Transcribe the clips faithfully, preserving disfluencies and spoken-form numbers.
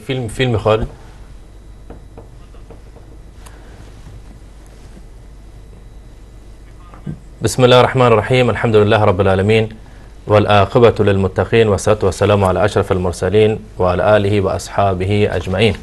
فیلم فیلم میخواد. بسم الله الرحمن الرحیم. الحمد لله رب العالمین والعاقبة للمتقین والصلاة والسلام على اشرف المرسلین و على آله و اصحابه اجمعین.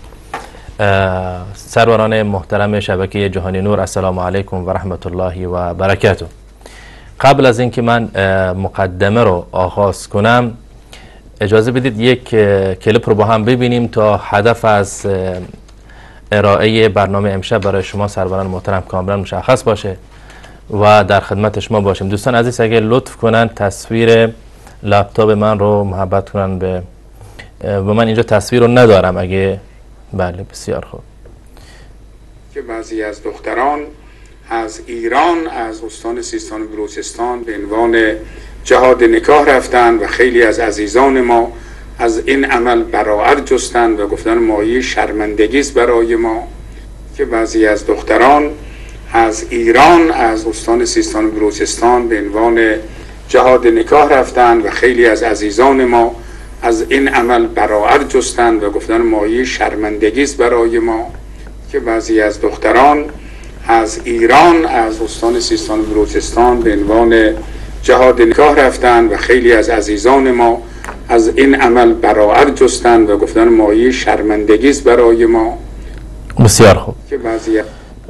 سروران محترم شبکه جهانی نور، السلام علیکم و رحمت الله و برکاته. قبل از اینکه من مقدمه رو آغاز کنم اجازه بدید یک کلیپ رو با هم ببینیم تا هدف از ارائه برنامه امشب برای شما سروران محترم کاملا مشخص باشه و در خدمت شما باشیم. دوستان عزیز اگه لطف کنن تصویر لپتاپ من رو محبت کنن به و من اینجا تصویر رو ندارم. اگه بله بسیار خوب. که بعضی از دختران از ایران از استان سیستان و بلوچستان به عنوان جهاد نکاح رفتند و خیلی از عزیزان ما از این عمل براءت جستند و گفتن مایه شرمندگی است برای ما. که بعضی از دختران از ایران از استان سیستان و بلوچستان به عنوان جهاد نکاح رفتند و خیلی از عزیزان ما از این عمل براءت جستند و گفتن مایه شرمندگی است برای ما. که بعضی از دختران از ایران از استان سیستان و بلوچستان به عنوان جهاد نکاح رفتند و خیلی از عزیزان ما از این عمل براءت جستند و گفتن مایه شرمندگی است برای ما. بسیار خوب. که بعضی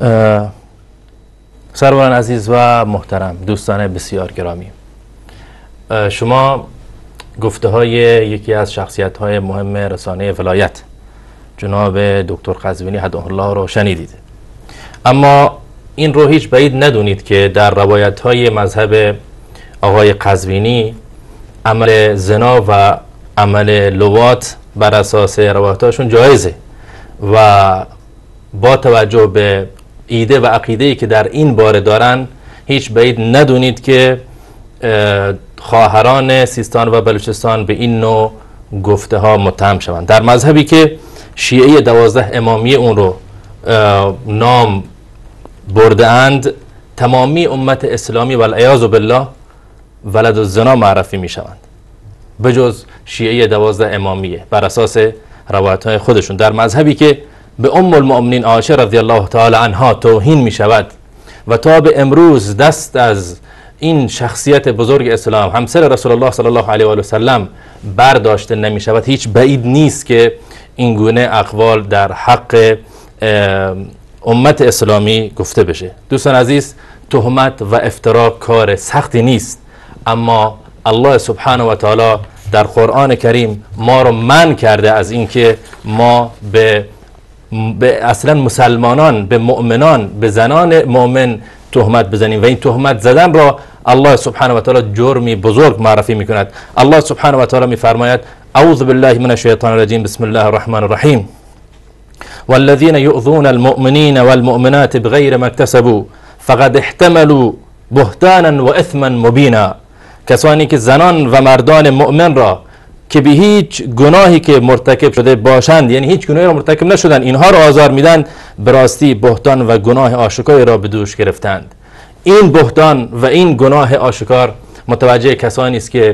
سروران عزیز و محترم، دوستان بسیار گرامی، شما گفته های یکی از شخصیت های مهم رسانه ولایت جناب دکتر قزوینی هداه الله رو شنیدید، اما این رو هیچ بعید ندونید که در روایت های مذهب آقای قزوینی عمل زنا و عمل لواط بر اساس روایتاشون جایزه و با توجه به ایده و عقیده‌ای که در این باره دارن هیچ بعید ندونید که خواهران سیستان و بلوچستان به این نوع گفته ها متهم شوند. در مذهبی که شیعه دوازده امامی اون رو نام برده اند، تمامی امت اسلامی والعیاذ بالله ولد الزنا معرفی می شوند بجز شیعه دوازده امامیه بر اساس روایت های خودشون. در مذهبی که به ام المؤمنین عایشه رضی الله تعالی عنها توهین می شود و تا به امروز دست از این شخصیت بزرگ اسلام همسر رسول الله صلی الله علیه و آله و سلم برداشته نمی شود، هیچ بعید نیست که این گونه اقوال در حق امت اسلامی گفته بشه. دوستان عزیز، تهمت و افترا کار سختی نیست، اما الله سبحانه و تعالی در قرآن کریم ما رو منع کرده از اینکه ما به به اصلا مسلمانان، به مؤمنان، به زنان مؤمن تهمت بزنیم و این تهمت زدن را الله سبحانه و تعالی جرمی بزرگ معرفی میکند. الله سبحانه و تعالی میفرماید اعوذ بالله من الشیطان الرجیم بسم الله الرحمن الرحیم والذین یؤذون المؤمنین والمؤمنات بغیر ما اکتسبوا فقد احتملوا بهتانا و اثما مبینا. کسانی که زنان و مردان مؤمن را که به هیچ گناهی که مرتکب شده باشند، یعنی هیچ گناهی را مرتکب نشدند، اینها را آزار میدن، به راستی بهتان و گناه آشکاری را به دوش گرفتند. این بهتان و این گناه آشکار متوجه کسانی است که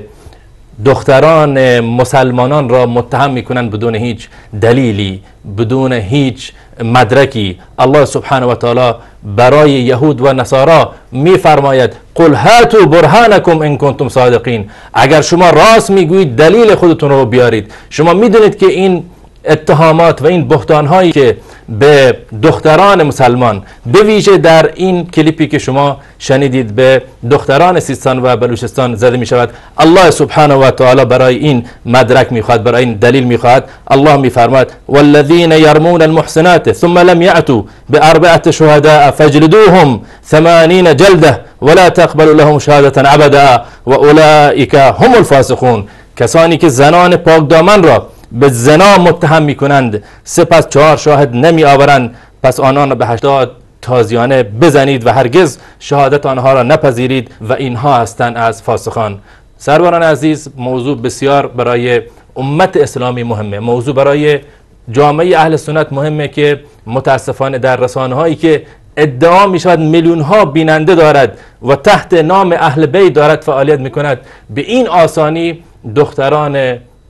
دختران مسلمانان را متهم میکنند بدون هیچ دلیلی، بدون هیچ مدرکی. الله سبحانه و تعالی برای یهود و نصارا میفرماید قل هاتوا برهانکم ان کنتم صادقین، اگر شما راست میگویید دلیل خودتون رو بیارید. شما میدونید که این اتهامات و این بهتان هایی که به دختران مسلمان، به ویژه در این کلیپی که شما شنیدید به دختران سیستان و بلوچستان زده می شود، الله سبحانه و تعالی برای این مدرک میخواد، برای این دلیل میخواد. الله میفرماید والذین یرمون المحسنات ثم لم یأتوا باربعة شهداء فاجلدوهم ثمانین جلده ولا تقبلوا لهم شهادة ابدا و اولئک هم الفاسقون. کسانی که زنان پاک دامن را به زنا متهم میکنند سپس چهار شاهد نمی آورند، پس آنان را به هشتاد تازیانه بزنید و هرگز شهادت آنها را نپذیرید و اینها هستند از فاسقان. سروران عزیز، موضوع بسیار برای امت اسلامی مهمه، موضوع برای جامعه اهل سنت مهمه که متاسفانه در رسانه هایی که ادعا می شود میلیون ها بیننده دارد و تحت نام اهل بیت دارد فعالیت می کند، به این آسانی دختران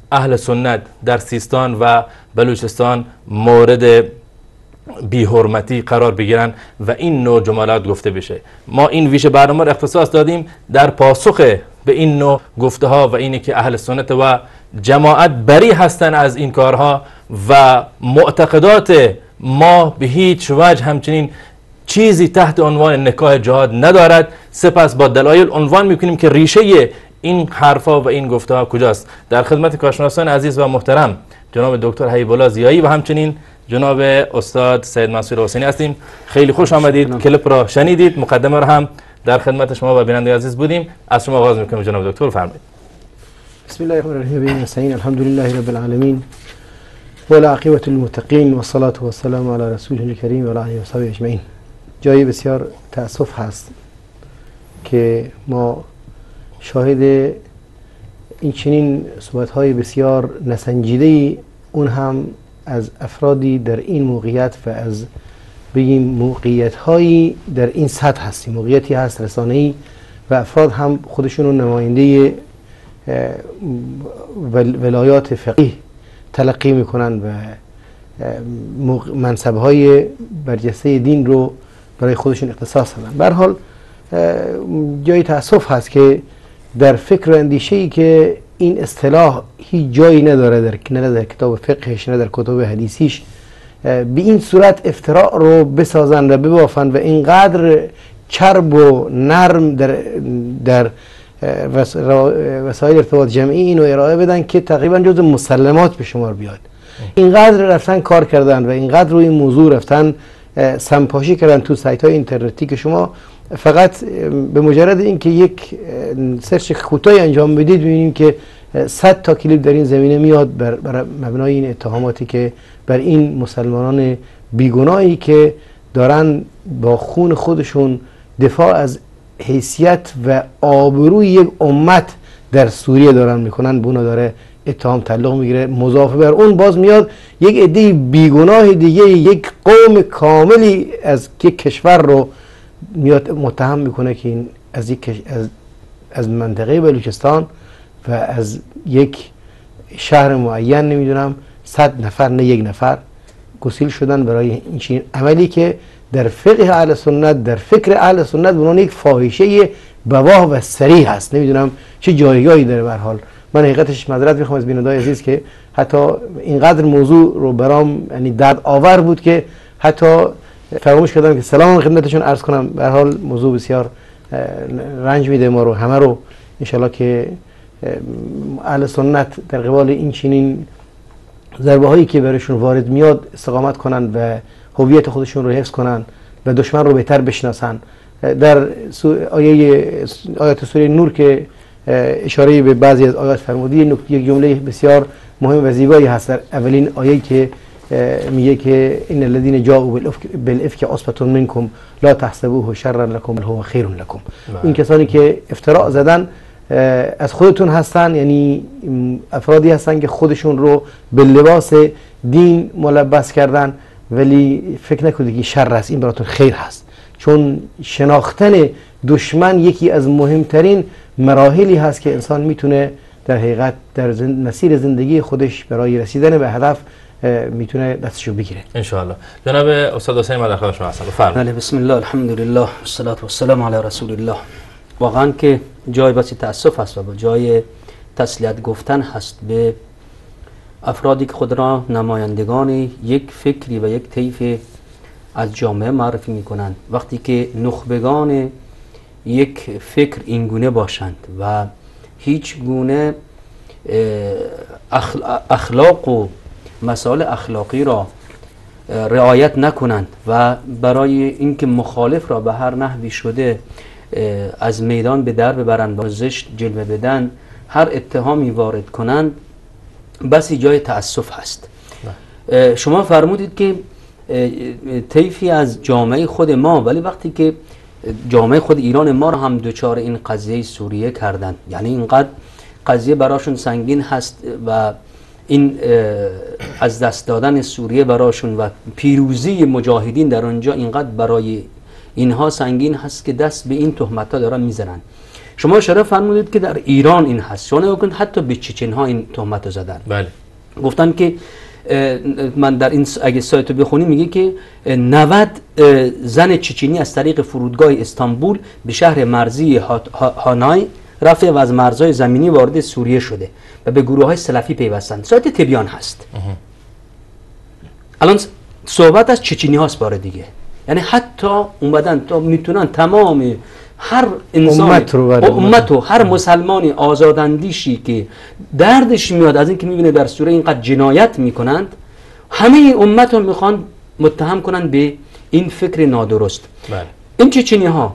اهل سنت در سیستان و بلوچستان مورد بی‌حرمتی قرار بگیرن و این نوع جملات گفته بشه. ما این ویژه برنامه را اختصاص دادیم در پاسخ به این نوع گفته ها و اینی که اهل سنت و جماعت بری هستن از این کارها و معتقدات ما به هیچ وجه همچنین چیزی تحت عنوان نکاح جهاد ندارد. سپس با دلایل عنوان میکنیم که ریشه این حرفا و این گفته ها کجاست. در خدمت کارشناسان عزیز و محترم جناب دکتر حبیب الله ضیایی و همچنین جناب استاد سید منصور حسینی هستیم. خیلی خوش آمدید. کلیپ را شنیدید، مقدمه را هم در خدمت شما و بیننده عزیز بودیم. از شما آغاز میکنیم جناب دکتر، فرمایید. بسم الله الرحمن الرحیم. نستعین. الحمد لله رب العالمین والعاقبة للمتقین والصلاة والسلام علی رسوله الکریم و علی آله و صحبه اجمعین. جایی بسیار تأسف هست که ما شاهد این چنین صحبت‌های بسیار نسنجیده، اون هم از افرادی در این موقعیت و از بگیم موقعیت‌هایی در این سطح هستیم. موقعیتی هست رسانه‌ای و افراد هم خودشون رو نماینده ولایات فقیه تلقی میکنن و منصب‌های برجسته دین رو برای خودشون اختصاص دادن. به هر حال جای تأسف هست که در فکر و اندیشه‌ای که این اصطلاح هیچ جایی نداره، در نه در کتاب فقهش نه در کتاب حدیثیش، به این صورت افتراء رو بسازن و ببافن و اینقدر چرب و نرم در در وسایل ارتباط جمعی اینو ارائه بدن که تقریبا جز مسلمات به شمار بیاد. اینقدر رفتن کار کردن و اینقدر روی این موضوع رفتن سمپاشی کردن تو سایت های اینترنتی که شما فقط به مجرد اینکه یک سرچ کوتاهی انجام بدید ببینید که صد تا کلیپ در این زمینه میاد بر, بر مبنای این اتهاماتی که بر این مسلمانان بیگناهی که دارن با خون خودشون دفاع از حیثیت و آبروی یک امت در سوریه دارن میکنن، به اونا داره اتهام تعلق میگیره. مضاف بر اون باز میاد یک عده بیگناه دیگه، یک قوم کاملی از یک کشور رو میاد متهم میکنه که این از یک از از منطقه بلوچستان و از یک شهر معین نمیدونم صد نفر نه یک نفر گسیل شدن برای این چنین عملی که در فقه اهل سنت، در فکر اهل سنت به عنوان یک فاحشه بواح و صریح هست. نمیدونم چه جایگاهی داره. به هر حال من حقیقتش معذرت میخوام از بینندگان عزیز که حتی اینقدر موضوع رو برام یعنی درد آور بود که حتی فراموش کردم که سلام خدمتشون عرض کنم. به هر حال موضوع بسیار رنج میده ما رو همه رو. انشالله که اهل سنت در قبال این چنین ضربه هایی که برشون وارد میاد استقامت کنن و هویت خودشون رو حفظ کنن و دشمن رو بهتر بشناسن. در آیه آیات سوره نور که اشاره به بعضی از آیات فرمودی، یک جمله بسیار مهم و زیبایی هست در اولین آیه که میگه که ان الذين جاءوا بالافك عصبه منكم لا تحسبوه شرا لكم بل هو خير لكم. این کسانی که افتراء زدن از خودتون هستن، یعنی افرادی هستن که خودشون رو به لباس دین ملبس کردن، ولی فکر نکنید که شر است، این براتون خیر هست. چون شناختن دشمن یکی از مهمترین مراحلی هست که انسان میتونه در حقیقت در مسیر زندگی خودش برای رسیدن به هدف میتونه دستشو بگیره ان شاء الله. جناب استاد حسین من در خدمت شما هستم، بفرمایید. بله، بسم الله الحمدلله والصلاه والسلام علی رسول الله. واقعا که جای بسی تاسف هست و جای تسلیت گفتن هست به افرادی که خود را نمایندگان یک فکری و یک طیف از جامعه معرفی میکنند. وقتی که نخبگان یک فکر اینگونه باشند و هیچ گونه اخلاق و مسائل اخلاقی را رعایت نکنند و برای اینکه مخالف را به هر نحوی شده از میدان به در ببرند و زشت جلوه بدن، هر اتهامی وارد کنند، بسی جای تأسف هست. شما فرمودید که طیفی از جامعه خود ما، ولی وقتی که جامعه خود ایران ما را هم دوچار این قضیه سوریه کردند، یعنی اینقدر قضیه براشون سنگین هست و این از دست دادن سوریه براشون و پیروزی مجاهدین در اونجا اینقدر برای اینها سنگین هست که دست به این تهمت‌ها دارن میزنن. شما اشاره فرمودید که در ایران این هست، شما نگاه کنید حتی به چچن ها این تهمت رو زدن. بله. گفتن که من در این اگه سایت رو بخونی میگه که نود زن چچنی از طریق فرودگاه استانبول به شهر مرزی هانای رفته و از مرزهای زمینی وارد سوریه شده و به گروه های سلفی پیوستند. سایت تبیان هست. الان صحبت از چچنی هاست باره دیگه، یعنی حتی اومدن تا میتونن تمام هر انسان امت رو, امت رو هر مسلمانی آزاداندیشی که دردش میاد از اینکه میبینه در سوره اینقدر جنایت میکنند، همه امت رو میخوان متهم کنن به این فکر نادرست. بله. این چچنی ها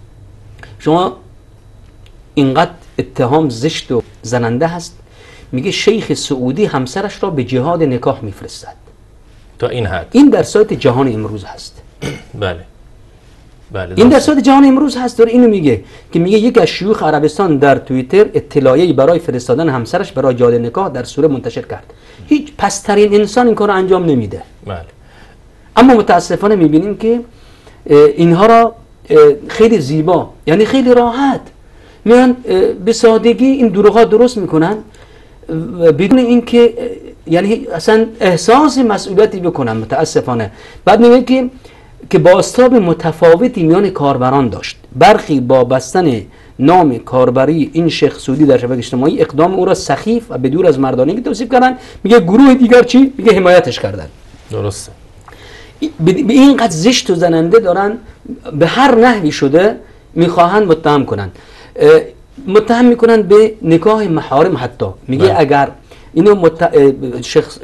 شما اینقدر اتهام زشت و زننده هست، میگه شیخ سعودی همسرش را به جهاد نکاح میفرستد. تا این حد این در سایت جهان امروز هست. بله. بله. این در سایت جهان امروز هست، داره اینو میگه که میگه یک از شیوخ عربستان در توییتر اطلاعیه‌ای برای فرستادن همسرش برای جهاد نکاح در سوره منتشر کرد. هیچ پسترین انسان این کار رو انجام نمیده. بله. اما متاسفانه میبینیم که اینها را خیلی زیبا، یعنی خیلی راحت میان به سادگی این دروغ درست میکنن بدون اینکه یعنی اصلا احساس مسئولیتی بکنن. متاسفانه بعد میگه که که بازتاب متفاوتی میان کاربران داشت. برخی با بستن نام کاربری این شیخ سعودی در شبکه اجتماعی اقدام او را سخیف و بدور از مردانگی توصیف کردن. میگه گروه دیگر چی؟ میگه حمایتش کردن. درسته. به اینقدر زشت و زننده دارن به هر نحوی شده میخواهند متهم کنن. متهم میکنن به نکاح محارم. حتی میگه بله. اگر اینو مت... شیخ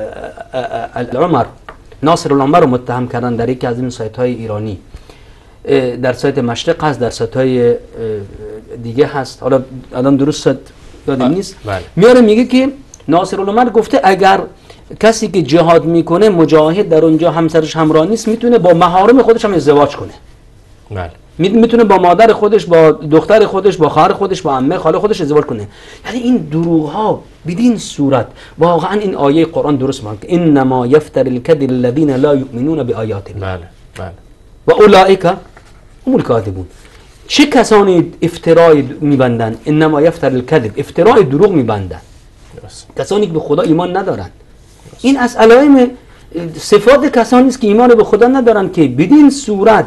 العمر ناصر العمر رو متهم کردن در یکی از این سایت های ایرانی، در سایت مشرق هست، در سایت های دیگه هست، حالا الان درست یادم نیست. بله. میاره میگه که ناصر العمر گفته اگر کسی که جهاد میکنه مجاهد در اونجا همسرش همراه نیست میتونه با محارم خودش هم ازدواج کنه. بله. میتونه با مادر خودش، با دختر خودش، با خواهر خودش، با عمه خاله خودش ازدواج کنه. یعنی این دروغ ها بدین صورت واقعا این آیه قرآن درست میگه انما یفتر الکذب الذین لا یؤمنون بآیات الله. بله بله. و اولئک هم الکاذبون. چه کسانی افترای میبندن؟ انما یفتر الکذب، افترای دروغ میبندن. کسانی که به خدا ایمان ندارن. این از علائم صفات کسانی است که ایمان به خدا ندارن که بدین صورت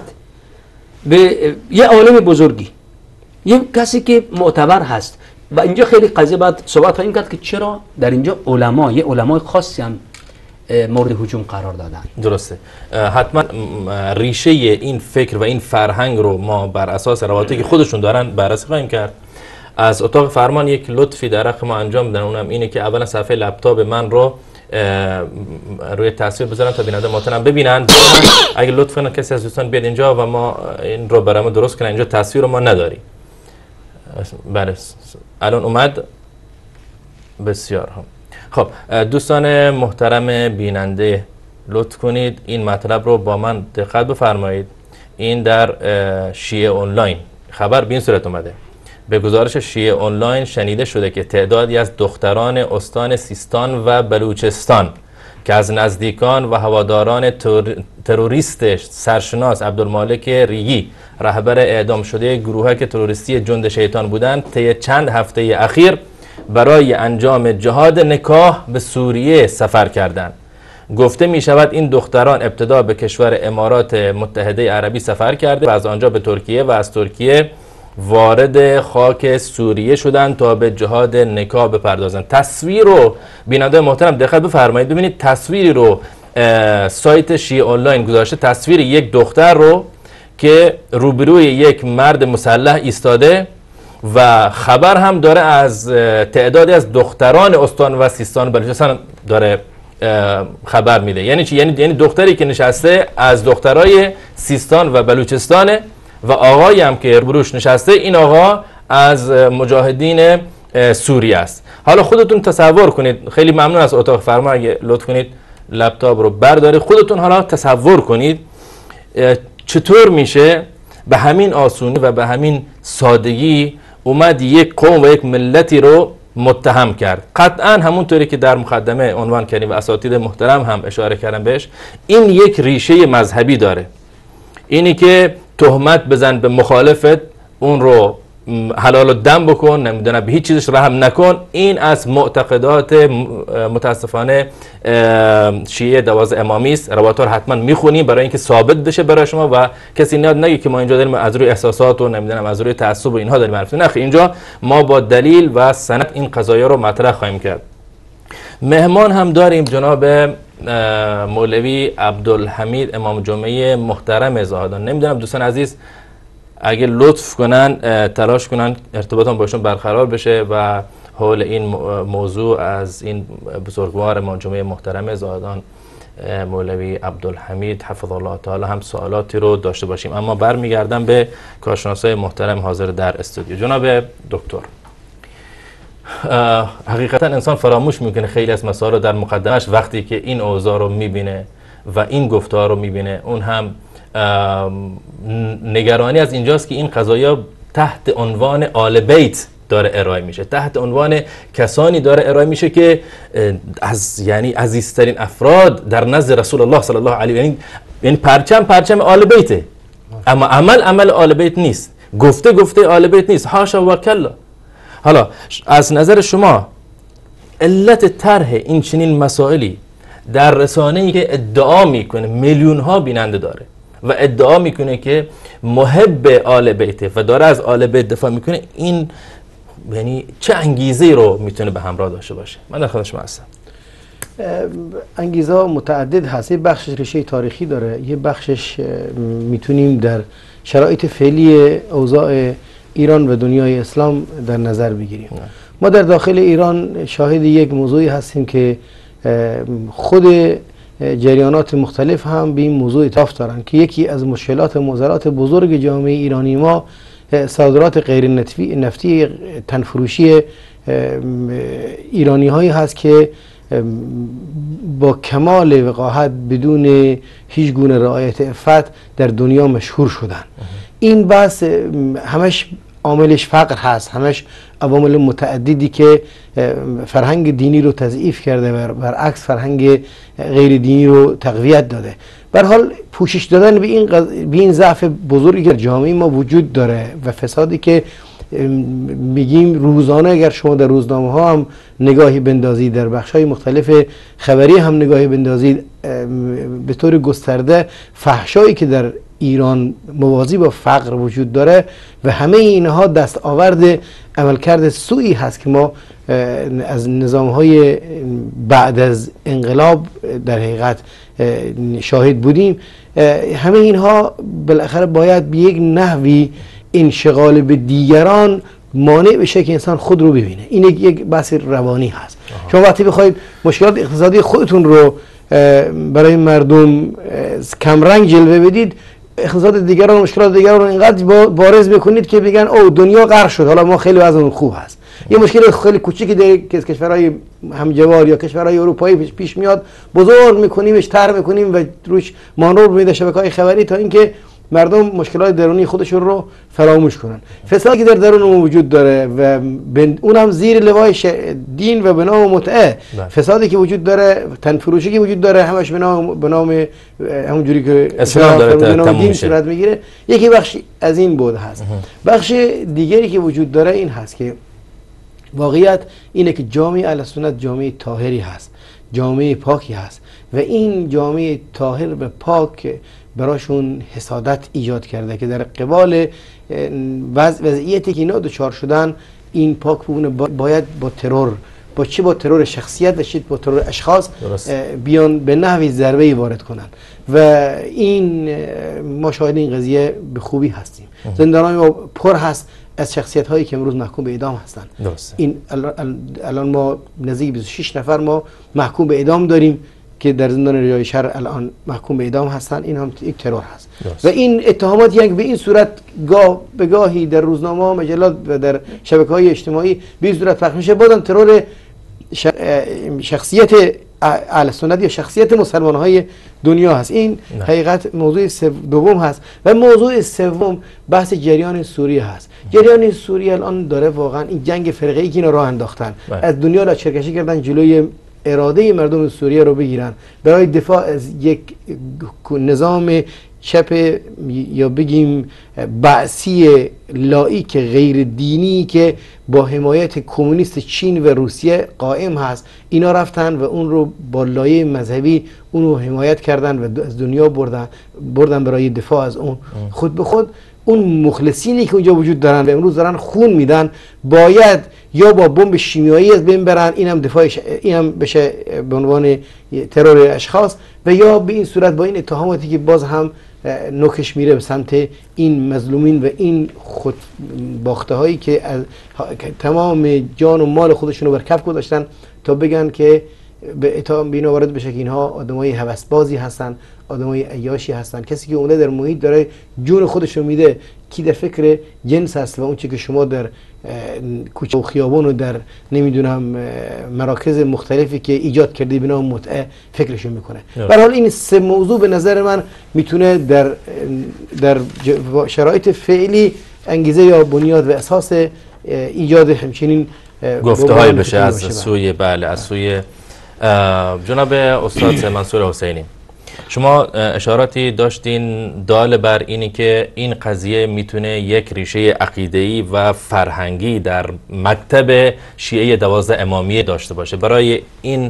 به یه عالم بزرگی، یه کسی که معتبر هست. و اینجا خیلی قضیه باید صحبت خواهیم کرد که چرا در اینجا علما، یه علمای خاصی هم مورد هجوم قرار دادن. درسته. حتما ریشه این فکر و این فرهنگ رو ما بر اساس روابطی که خودشون دارن بررسی خواهیم کرد. از اتاق فرمان یک لطفی در حق ما انجام بدن، اونم اینه که اولا صفحه لپتاپ من رو روی تصویر بذارن تا بیننده محترم ببینن. اگه لطف کنن کسی از دوستان بیاد اینجا و ما این رو برام درست کنن. اینجا تصویر رو ما نداریم. بله الان اومد. بسیار خب دوستان محترم بیننده لطف کنید این مطلب رو با من دقت بفرمایید. این در شیعه آنلاین خبر به این صورت اومده: به گزارش شیعه آنلاین شنیده شده که تعدادی از دختران استان سیستان و بلوچستان که از نزدیکان و هواداران تروریست سرشناس عبدالمالک ریگی رهبر اعدام شده گروهک تروریستی جند شیطان بودند، طی چند هفته اخیر برای انجام جهاد نکاح به سوریه سفر کردند. گفته می شود این دختران ابتدا به کشور امارات متحده عربی سفر کرده و از آنجا به ترکیه و از ترکیه وارد خاک سوریه شدند تا به جهاد نکاح بپردازند. تصویر رو بیننده محترم دقت بفرمایید، ببینید تصویری رو سایت شیعه آنلاین گذاشته، تصویر یک دختر رو که روبروی یک مرد مسلح ایستاده و خبر هم داره از تعدادی از دختران استان و سیستان و بلوچستان داره خبر میده. یعنی چی؟ یعنی یعنی دختری که نشسته از دخترای سیستان و بلوچستانه و آقایی هم که روبروش نشسته این آقا از مجاهدین سوریه است. حالا خودتون تصور کنید، خیلی ممنون از اتاق فرمان اگه لطف کنید لپتاپ رو بردارید، خودتون حالا تصور کنید چطور میشه به همین آسونی و به همین سادگی اومد یک قوم و یک ملتی رو متهم کرد. قطعا همونطوری که در مقدمه عنوان کردیم و اساتید محترم هم اشاره کردن بهش، این یک ریشه مذهبی داره. اینی که تهمت بزن به مخالفت، اون رو حلال الدم بکن، نمیدونم به هیچ چیزش رحم نکن. این از معتقدات متاسفانه شیعه دوازده امامی است. روایات رو حتما میخونیم برای اینکه ثابت بشه برای شما و کسی نیاد نگه که ما اینجا داریم از روی احساسات و نمیدونم از روی تعصب و اینها داریم حرف میزنیم. نه، اینجا ما با دلیل و سند این قضایا رو مطرح خواهیم کرد. مهمان هم داریم جناب مولوی عبدالحمید امام جمعه محترم زاهدان. نمیدونم دوستان عزیز اگه لطف کنن تلاش کنن ارتباطم باشون برقرار بشه و حول این موضوع از این بزرگوار امام جمعه محترم زاهدان مولوی عبدالحمید حفظ الله تعالی هم سوالاتی رو داشته باشیم. اما برمیگردم به کارشناسای محترم حاضر در استودیو. جناب دکتر، حقیقتا انسان فراموش میکنه خیلی از مسائل رو در مقدمش وقتی که این اوضاع رو میبینه و این گفتار رو میبینه. اون هم نگرانی از اینجاست که این قضایا تحت عنوان آل بیت داره ارائه میشه، تحت عنوان کسانی داره ارائه میشه که از یعنی عزیزترین افراد در نزد رسول الله صلی الله علیه و یعنی یعنی پرچم پرچم آل بیته، اما عمل عمل آل بیت نیست، گفته گفته آل بیت نیست، حاشا و کلا. حالا از نظر شما علت طرح این چنین مسائلی در رسانه‌ای که ادعا میکنه میلیون ها بیننده داره و ادعا میکنه که محب آل بیته و داره از آل بیت دفاع میکنه، این یعنی چه انگیزه رو میتونه به همراه داشته باشه؟ من در خدمت شما هستم. انگیزه متعدد هست. یه بخشش ریشه تاریخی داره، یه بخشش میتونیم در شرایط فعلی اوضاع ایران و دنیای اسلام در نظر بگیریم. نه. ما در داخل ایران شاهد یک موضوعی هستیم که خود جریانات مختلف هم به این موضوع اتفاق دارن که یکی از مشکلات و معضلات بزرگ جامعه ایرانی ما صادرات غیر نفتی تنفروشی ایرانی هایی هست که با کمال وقاحت بدون هیچ گونه رعایت عفت در دنیا مشهور شدن. این بحث همش عاملش فقر هست، همش عوامل متعددی که فرهنگ دینی رو تضعیف کرده و برعکس فرهنگ غیر دینی رو تقویت داده. به هر حال پوشش دادن به این غز... به این ضعف بزرگی که جامعه ما وجود داره و فسادی که میگیم روزانه، اگر شما در روزنامه ها هم نگاهی بندازید، در بخش های مختلف خبری هم نگاهی بندازید، به طور گسترده فحشایی که در ایران موازی با فقر وجود داره و همه اینها دست آورد عملکرد سوئی هست که ما از نظام های بعد از انقلاب در حقیقت شاهد بودیم. همه اینها بالاخره باید به یک نحوی انشغال به دیگران مانع بشه که انسان خود رو ببینه. این یک بحث روانی هست. آها. شما وقتی بخواید مشکلات اقتصادی خودتون رو برای مردم کمرنگ جلوه بدید، اقتصاد دیگران و مشکلات دیگران رو اینقدر بارز بکنید که بگن او دنیا غرق شد، حالا ما خیلی وضعمون خوب هست. یه مشکل خیلی کوچیکی در کشورهای همجوار یا کشورهای اروپایی پیش میاد، بزرگ میکنیمش، طرح میکنیم و روش مانور میده شبکه‌های خبری تا اینکه مردم مشکلات درونی خودشون رو فراموش کنن. فسادی که در درون ما وجود داره و اونم زیر لوای دین و به نام متعه، فسادی که وجود داره، تنفروشی که وجود داره، همش به نام به نام همونجوری که اسلام داره به نام دین صورت میگیره. یکی بخش از این بود هست. بخش دیگری که وجود داره این هست که واقعیت اینه که جامعه اهل سنت جامعه طاهری هست، جامعه پاکی هست و این جامعه طاهر و پاک براشون حسادت ایجاد کرده که در قبال وضعیتی که اینا دچار شدن، این پاک بونه باید با ترور، با چی؟ با ترور شخصیت و چی؟ با ترور اشخاص بیان به نحوی ضربه‌ای وارد کنن و این ما شاهد این قضیه به خوبی هستیم. زندان‌های ما پر هست از شخصیت هایی که امروز محکوم به اعدام هستند. این الان ما نزدیک بیست و شش نفر ما محکوم به اعدام داریم که در زندان رجای شهر الان محکوم به اعدام هستن. این هم یک ترور هست دست. و این اتهامات یک به این صورت گاه به گاهی در روزنامه ها، مجلات و در شبکه‌های اجتماعی به این صورت پخش میشه. بازم ترور شخصیت اهل سنت یا شخصیت مسلمان‌های دنیا هست. این نه. حقیقت موضوع دوم هست. و موضوع سوم بحث جریان سوریه هست. جریان سوریه الان داره واقعا این جنگ فرقه‌ای که اینا راه انداختن، نه. از دنیا را چرکشی کردن جلوی اراده مردم سوریه رو بگیرن برای دفاع از یک نظام چپ یا بگیم بعثی لایک غیر دینی که با حمایت کمونیست چین و روسیه قائم هست، اینا رفتن و اون رو با لایه مذهبی اون رو حمایت کردن و از دنیا بردن بردن برای دفاع از اون. خود به خود اون مخلصینی که اونجا وجود دارن و امروز دارن خون میدن باید یا با بمب شیمیایی از بین برن، اینم دفاعش اینم بشه به عنوان ترور اشخاص، و یا به این صورت با این اتهاماتی که باز هم نوکش میره به سمت این مظلومین و این خود باخته هایی که از تمام جان و مال خودشون رو بر کف گذاشتن تا بگن که به اتهام بینا وارد بشه که اینها آدمای هوسبازی هستن، آدمای عیاشی هستن. کسی که اومده در محیط داره جون خودش رو میده، کی در فکر جنس هست و اون چی که شما در کوچه و خیابان و در نمیدونم مراکز مختلفی که ایجاد کردی به نام متعه فکرشون میکنه. به هر حال این سه موضوع به نظر من میتونه در در شرایط فعلی انگیزه یا بنیاد و اساس ایجاد همچنین گفته های بشه از سوی بله از سوی جناب استاد منصور حسینی. شما اشاراتی داشتین دال بر اینی که این قضیه میتونه یک ریشه عقیده‌ای و فرهنگی در مکتب شیعه دوازده امامیه داشته باشه. برای این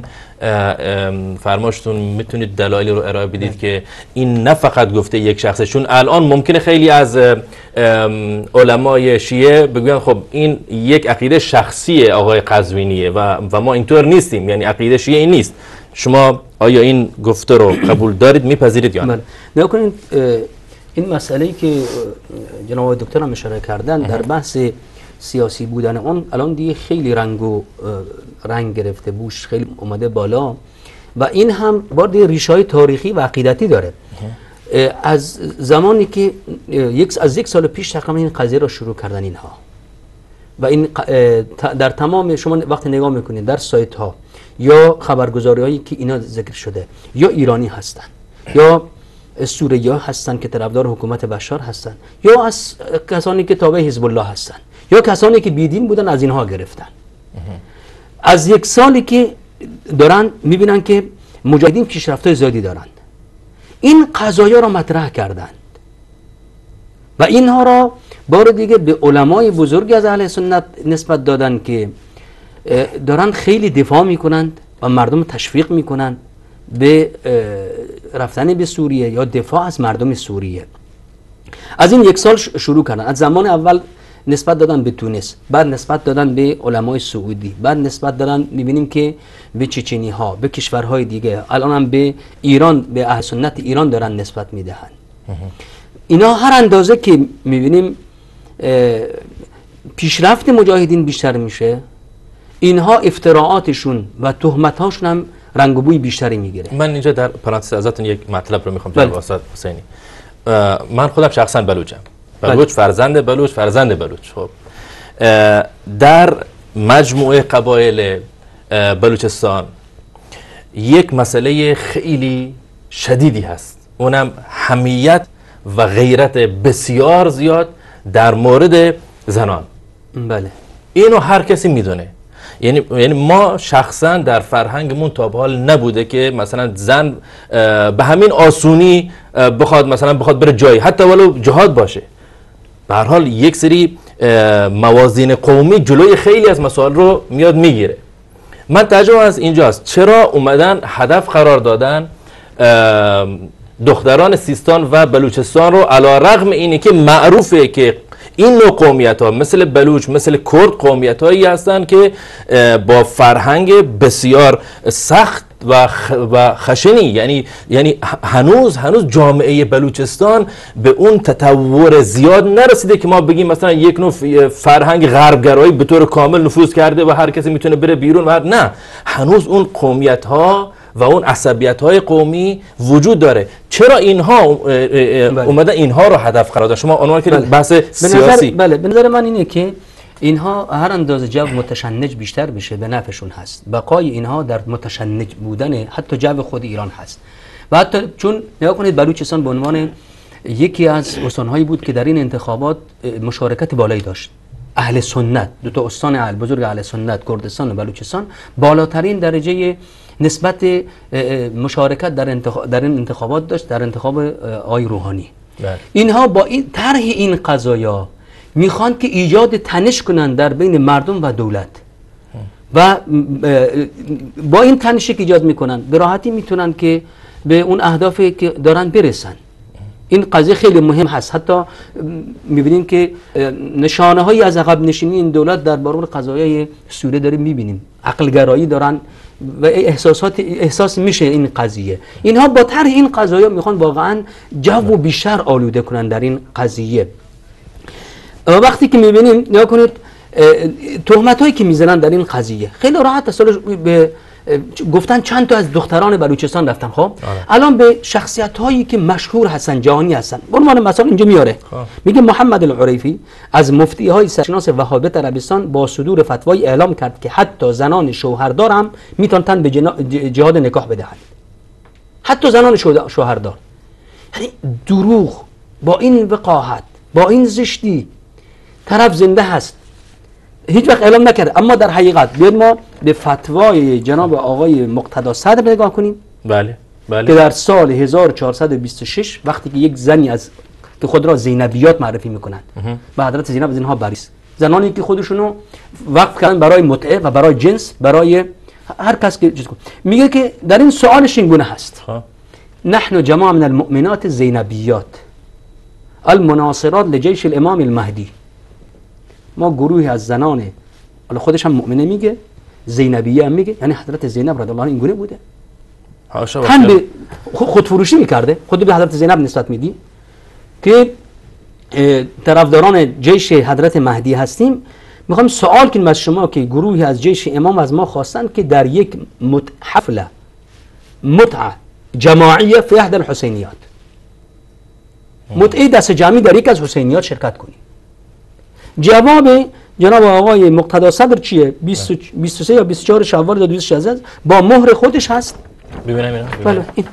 فرماشتون میتونید دلایلی رو ارائه بدید که این نه فقط گفته یک شخصه، چون الان ممکنه خیلی از علمای شیعه بگوین خب این یک عقیده شخصی آقای قزوینیه و و ما اینطور نیستیم، یعنی عقیده شیعه این نیست. شما آیا این گفته رو قبول دارید، میپذیرید یا نه؟ نگاه کنید، این مسئله‌ای که جناب دکتر هم اشاره کردن در بحث سیاسی بودن اون الان دیگه خیلی رنگ و رنگ گرفته، بوش خیلی اومده بالا و این هم باید ریشه‌های تاریخی و عقیدتی داره. از زمانی که یک از یک سال پیش تقریبا این قضیه رو شروع کردن اینها و این در تمام شما وقتی نگاه میکنید در سایت ها یا خبرگزاری هایی که اینا ذکر شده یا ایرانی هستن یا سوریه هستن که طرفدار حکومت بشار هستن یا از کسانی که تابع حزب الله هستن یا کسانی که بیدین بودن از اینها گرفتن. از یک سالی که دارن میبینن که مجاهدین پیشرفت‌های زیادی دارند، این قضایا را مطرح کردند و اینها را بار دیگه به علمای بزرگی از اهل سنت نسبت دادن که دارن خیلی دفاع میکنند و مردم تشویق میکنند به رفتن به سوریه یا دفاع از مردم سوریه. از این یک سال شروع کردن. از زمان اول نسبت دادن به تونس، بعد نسبت دادن به علمای سعودی، بعد نسبت دادن میبینیم که به چچنی ها، به کشورهای دیگه، الان هم به ایران، به اهل سنت ایران دارن نسبت میدهن. اینا هر اندازه که میبینیم پیشرفت مجاهدین بیشتر میشه، اینها افتراعاتشون و تهمت‌هاشون هم رنگ و بوی بیشتری میگیره. من اینجا در پرانتز ازتون یک مطلب رو میخوام جناب استاد حسینی. من خودم شخصا بلوچم، بلوچ فرزند بلوچ فرزند بلوچ. خب در مجموعه قبایل بلوچستان یک مسئله خیلی شدیدی هست، اونم حمیت و غیرت بسیار زیاد در مورد زنان. بله، اینو هر کسی میدونه. یعنی یعنی ما شخصا در فرهنگمون تا به حال نبوده که مثلا زن به همین آسونی بخواد مثلا بخواد بره جایی، حتی ولو جهاد باشه. به هر حال یک سری موازین قومی جلوی خیلی از مسائل رو میاد میگیره. من تعجب از اینجاست چرا اومدن هدف قرار دادن دختران سیستان و بلوچستان رو، علی رغم اینی که معروفه که این نوع قومیت ها مثل بلوچ مثل کرد قومیت هایی هستن که با فرهنگ بسیار سخت و و خشنی، یعنی یعنی هنوز هنوز جامعه بلوچستان به اون تطور زیاد نرسیده که ما بگیم مثلا یک نوع فرهنگ غربگرایی به طور کامل نفوذ کرده و هر کسی میتونه بره بیرون و نه، هنوز اون قومیت ها و اون عصبیت های قومی وجود داره. چرا اینها اومدن اینها رو هدف قرار دادن؟ شما عنوان کردید بحث سیاسی. بله، به نظر من اینه که اینها هر اندازه جو متشنج بیشتر بشه به نفعشون هست. بقای اینها در متشنج بودن حتی جو خود ایران هست. و حتی چون نگاه کنید بلوچستان به عنوان یکی از استانهایی بود که در این انتخابات مشارکت بالایی داشت، اهل سنت، دو تا استان اهل بزرگ اهل سنت کردستان و بلوچستان بالاترین درجه نسبت مشارکت در انتخاب در این انتخابات داشت، در انتخاب آقای روحانی. بله. اینها با این طرح این قضایا میخوان که ایجاد تنش کنن در بین مردم و دولت و با این تنشی که ایجاد میکنن به راحتی میتونن که به اون اهدافی که دارن برسن. این قضیه خیلی مهم هست. حتی میبینیم که نشانه هایی از عقب نشینی این دولت در باره قضایای سوریه داریم میبینیم، عقلگرایی دارن و احساسات احساس میشه این قضیه. اینها با طرح این قضایا میخوان واقعا جو بیشتر آلوده کنن در این قضیه. وقتی که میبینیم نگاه کنید تهمت هایی که میزنن در این قضیه خیلی راحت اصلا به گفتن چند تا از دختران بلوچستان رفتن. خب الان به شخصیت هایی که مشهور هستن، جهانی هستن، به عنوان مثلا اینجا میاره میگه محمد العریفی از مفتی های سرشناس وهابیت عربستان با صدور فتوای اعلام کرد که حتی زنان شوهردار هم میتونن به جهاد نکاح بدهند، حتی زنان شوهردار. یعنی دروغ با این وقاحت، با این زشتی، طرف زنده هست هیچ وقت اعلام نکرده، اما در حقیقت بیاید ما به فتوای جناب آقای مقتدا صدر نگاه کنیم. بله بله. که در سال هزار و چهارصد و بیست و شش وقتی که یک زنی از که خود را زینبیات معرفی میکنند و حضرت زینب از اینها بریست، زنانی که خودشونو وقف کردن برای متعه و برای جنس، برای هر کس که چیز کنه، میگه که در این سوالش این گونه هست ها. نحن جماعه من المؤمنات زینبیات المناصرات لجیش الامام المهدی، ما گروهی از زنان، حالا خودش هم مؤمنه میگه، زینبیه هم میگه، یعنی حضرت زینب رضی الله عنها این گونه بوده، تن به خودفروشی میکرده، خود به حضرت زینب نسبت میدی که طرفداران جیش حضرت مهدی هستیم. میخوام سوال کنیم از شما که گروهی از جیش امام از ما خواستن که در یک حفله متعه جماعیه فی احد الحسینیات، متعه دست جمعی در یک از حسینیات شرکت کنیم. جواب جناب آقای مقتدا صدر چیه؟ بیست و سه یا بیست و چهار شوال دو هزار و شانزده با مهر خودش هست. ببینم اینا. بله این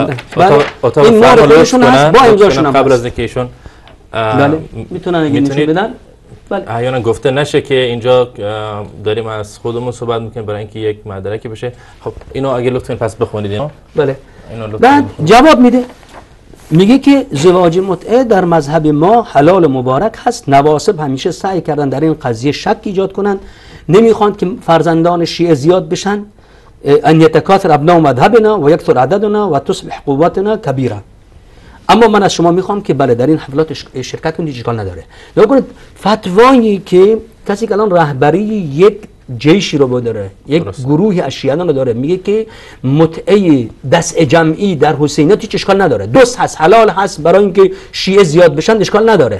بله این مهر خودشون هست با امضاشون هم قبل از اینکه ایشون بله میتونن اگه نشون بدن. بله احیانا گفته نشه که اینجا داریم از خودمون صحبت میکنیم برای اینکه یک مدرکی بشه. خب اینو اگه لطفاً پس بخونید اینا. بله بعد جواب میده، میگه که زواج متعه در مذهب ما حلال مبارک هست. نواصب همیشه سعی کردن در این قضیه شک ایجاد کنن، نمیخوان که فرزندان شیعه زیاد بشن، ان یتکاثر ابناء مذهبنا و یکثر عددنا و تصبح قوتنا کبیره. اما من از شما میخوام که بله در این حفلات شرکت کنید، اشکال نداره. نگاه کنید فتوایی که کسی که الان رهبری یک جیشی رو داره، یک درست. گروهی از شیعیان رو داره، میگه که متعه دست جمعی در حسینیت هیچ اشکال نداره، دوست هست، حلال هست برای اینکه شیعه زیاد بشن، اشکال نداره.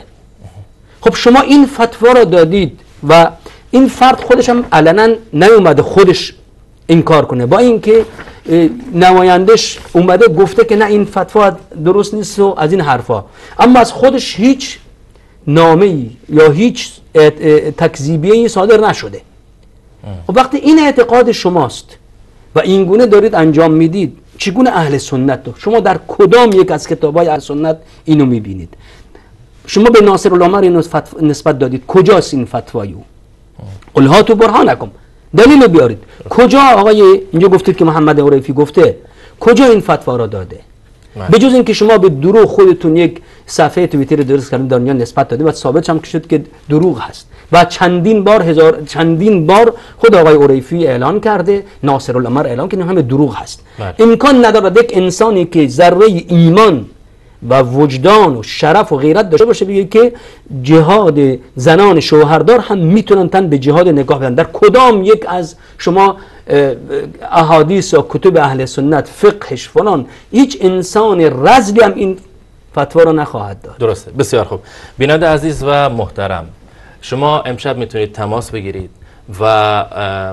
خب شما این فتوا رو دادید و این فرد خودش هم علنا نیومده خودش انکار کنه، با اینکه نمایندش اومده گفته که نه این فتوا درست نیست و از این حرفا، اما از خودش هیچ نامه‌ای یا هیچ تکذیبیه‌ای صادر نشده. خب وقتی این اعتقاد شماست و این گونه دارید انجام میدید، چگونه اهل سنت رو شما در کدام یک از کتابای اهل سنت اینو میبینید؟ شما به ناصر العمر اینو نسبت دادید، کجاست این فتوای او؟ قل هاتوا برهانکم، دلیل بیارید. کجا آقای اینجا گفتید که محمد عریفی گفته، کجا این فتوا را داده؟ به جز اینکه شما به دروغ خودتون یک صفحه توییتر درست کردید در دنیا نسبت دادید و ثابت هم شد که دروغ هست و چندین بار هزار چندین بار خود آقای عریفی اعلان کرده، ناصر العمر اعلان کرده همه دروغ هست. بله. امکان نداره یک انسانی که ذره ایمان و وجدان و شرف و غیرت داشته باشه بگه که جهاد زنان شوهردار هم میتونن تن به جهاد نکاح بدن. در کدام یک از شما احادیث و کتب اهل سنت فقهش فلان هیچ انسان رذلی هم این فتوا رو نخواهد داد. درسته، بسیار خوب. بیننده عزیز و محترم، شما امشب میتونید تماس بگیرید و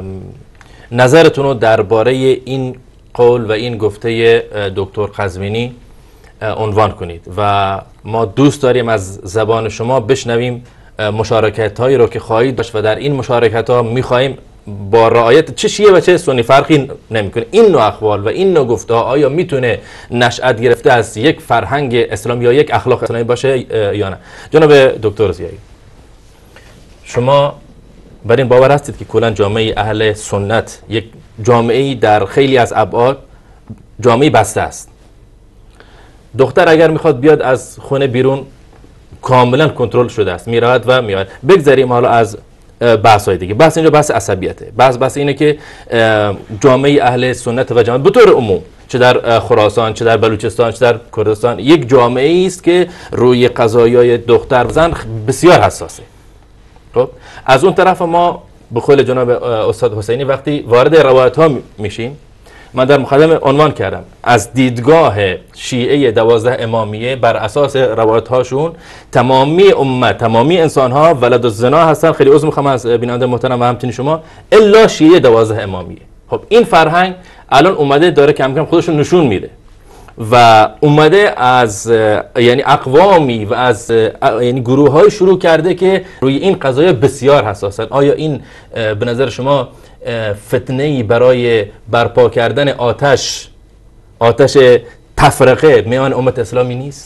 نظرتون رو درباره این قول و این گفته دکتر قزوینی عنوان کنید و ما دوست داریم از زبان شما بشنویم مشارکت هایی رو که خواهید داشت و در این مشارکت ها میخواهیم با رعایت چه شیعه و چه سنی فرقی نمیکنه این نوع اقوال و این نوع گفته ها آیا میتونه نشأت گرفته از یک فرهنگ اسلامی یا یک اخلاق اسلامی باشه یا نه؟ جناب دکتر ضیایی شما بر این باور هستید که کلا جامعه اهل سنت یک جامعه در خیلی از ابعاد جامعه بسته است. دختر اگر میخواد بیاد از خونه بیرون کاملا کنترل شده است، میراد و میاد. بگذاریم حالا از بحث های دیگه. بحث اینجا بحث عصبیته. بحث بحث اینه که جامعه اهل سنت و جماعت به طور عموم، چه در خراسان، چه در بلوچستان، چه در کردستان، یک جامعه است که روی قضایای دختر زن بسیار حساسه. خب از اون طرف ما به قول جناب استاد حسینی وقتی وارد روایت ها میشیم، من در مقدمه عنوان کردم از دیدگاه شیعه دوازده امامیه بر اساس روایت هاشون تمامی امت، تمامی انسان ها ولد الزنا هستن. خیلی عذر میخوام از بیننده محترم و همچنین شما، الا شیعه دوازده امامیه. خب این فرهنگ الان اومده داره کم کم خودشون نشون میده و اومده از یعنی اقوامی و از یعنی گروه های شروع کرده که روی این قضايا بسیار حساسن. آیا این به نظر شما فتنه‌ای برای برپا کردن آتش آتش تفرقه میان امت اسلامی نیست؟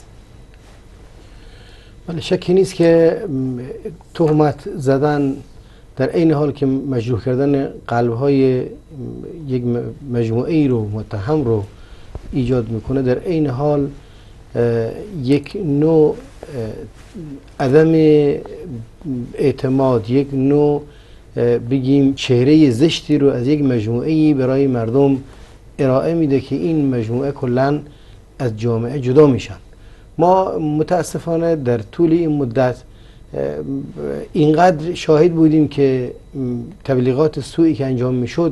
ولی شکی نیست که تهمت زدن در این حال که مجروح کردن قلب‌های یک مجموعه رو متهم رو ایجاد میکنه، در این حال یک نوع عدم اعتماد، یک نوع بگیم چهره زشتی رو از یک مجموعه برای مردم ارائه میده که این مجموعه کلاً از جامعه جدا میشن. ما متاسفانه در طول این مدت اینقدر شاهد بودیم که تبلیغات سوئی که انجام میشد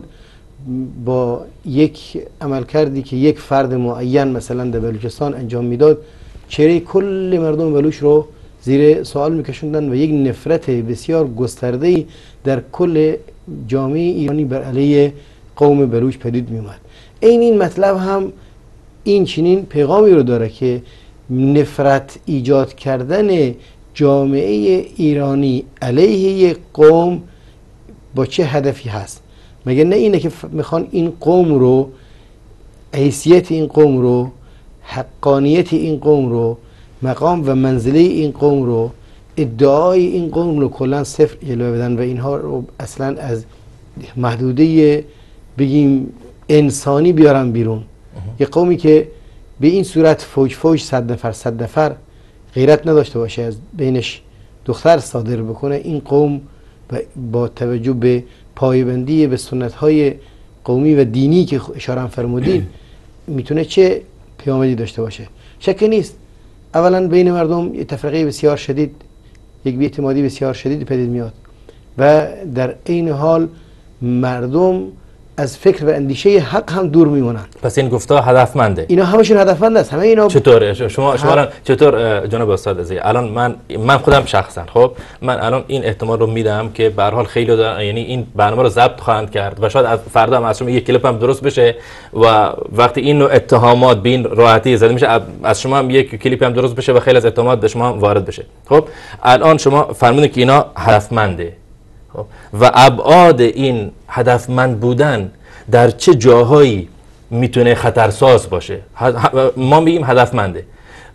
با یک عملکردی که یک فرد معین مثلا در بلوچستان انجام میداد، چهره کل مردم بلوچ رو زیر سوال میکشوندن و یک نفرت بسیار گسترده‌ای در کل جامعه ایرانی بر علیه قوم بلوچ پدید میومد. این این مطلب هم این چنین پیغامی رو داره که نفرت ایجاد کردن جامعه ایرانی علیه یک قوم با چه هدفی هست؟ مگر نه اینه که میخوان این قوم رو، حیثیت این قوم رو، حقانیت این قوم رو، مقام و منزله این قوم رو، ادعای این قوم رو کلا صفر جلوه بدن و اینها رو اصلا از محدوده بگیم انسانی بیارن بیرون. یک قومی که به این صورت فوج فوج صد نفر صد نفر غیرت نداشته باشه از بینش دختر صادر بکنه، این قوم با توجه به پایبندی به سنت های قومی و دینی که اشاره فرمودین میتونه چه پیامدی داشته باشه؟ شک نیست اولا بین مردم یه تفرقه بسیار شدید، یک بی‌اعتمادی بسیار شدید پدید میاد و در این حال مردم از فکر و اندیشه حق هم دور میمونن. پس این گفته هدفمنده؟ اینا همشون هدفمند است. همه اینا چطور شما شما الان چطور جناب استاد عزیز، الان من من خودم شخصا خب من الان این احتمال رو میدم که به هر حال خیلی یعنی این برنامه رو ضبط خواهند کرد و شاید از فردا هم از شما یک کلیپ هم درست بشه و وقتی این نوع اتهامات به این راحتی زده میشه از شما هم یک کلیپ هم درست بشه و خیلی از اتهامات به شما هم وارد بشه. خب الان شما فرمودید که اینا هدفمنده و ابعاد این هدفمند بودن در چه جاهایی میتونه خطرساز باشه؟ ما میگیم هدفمنده،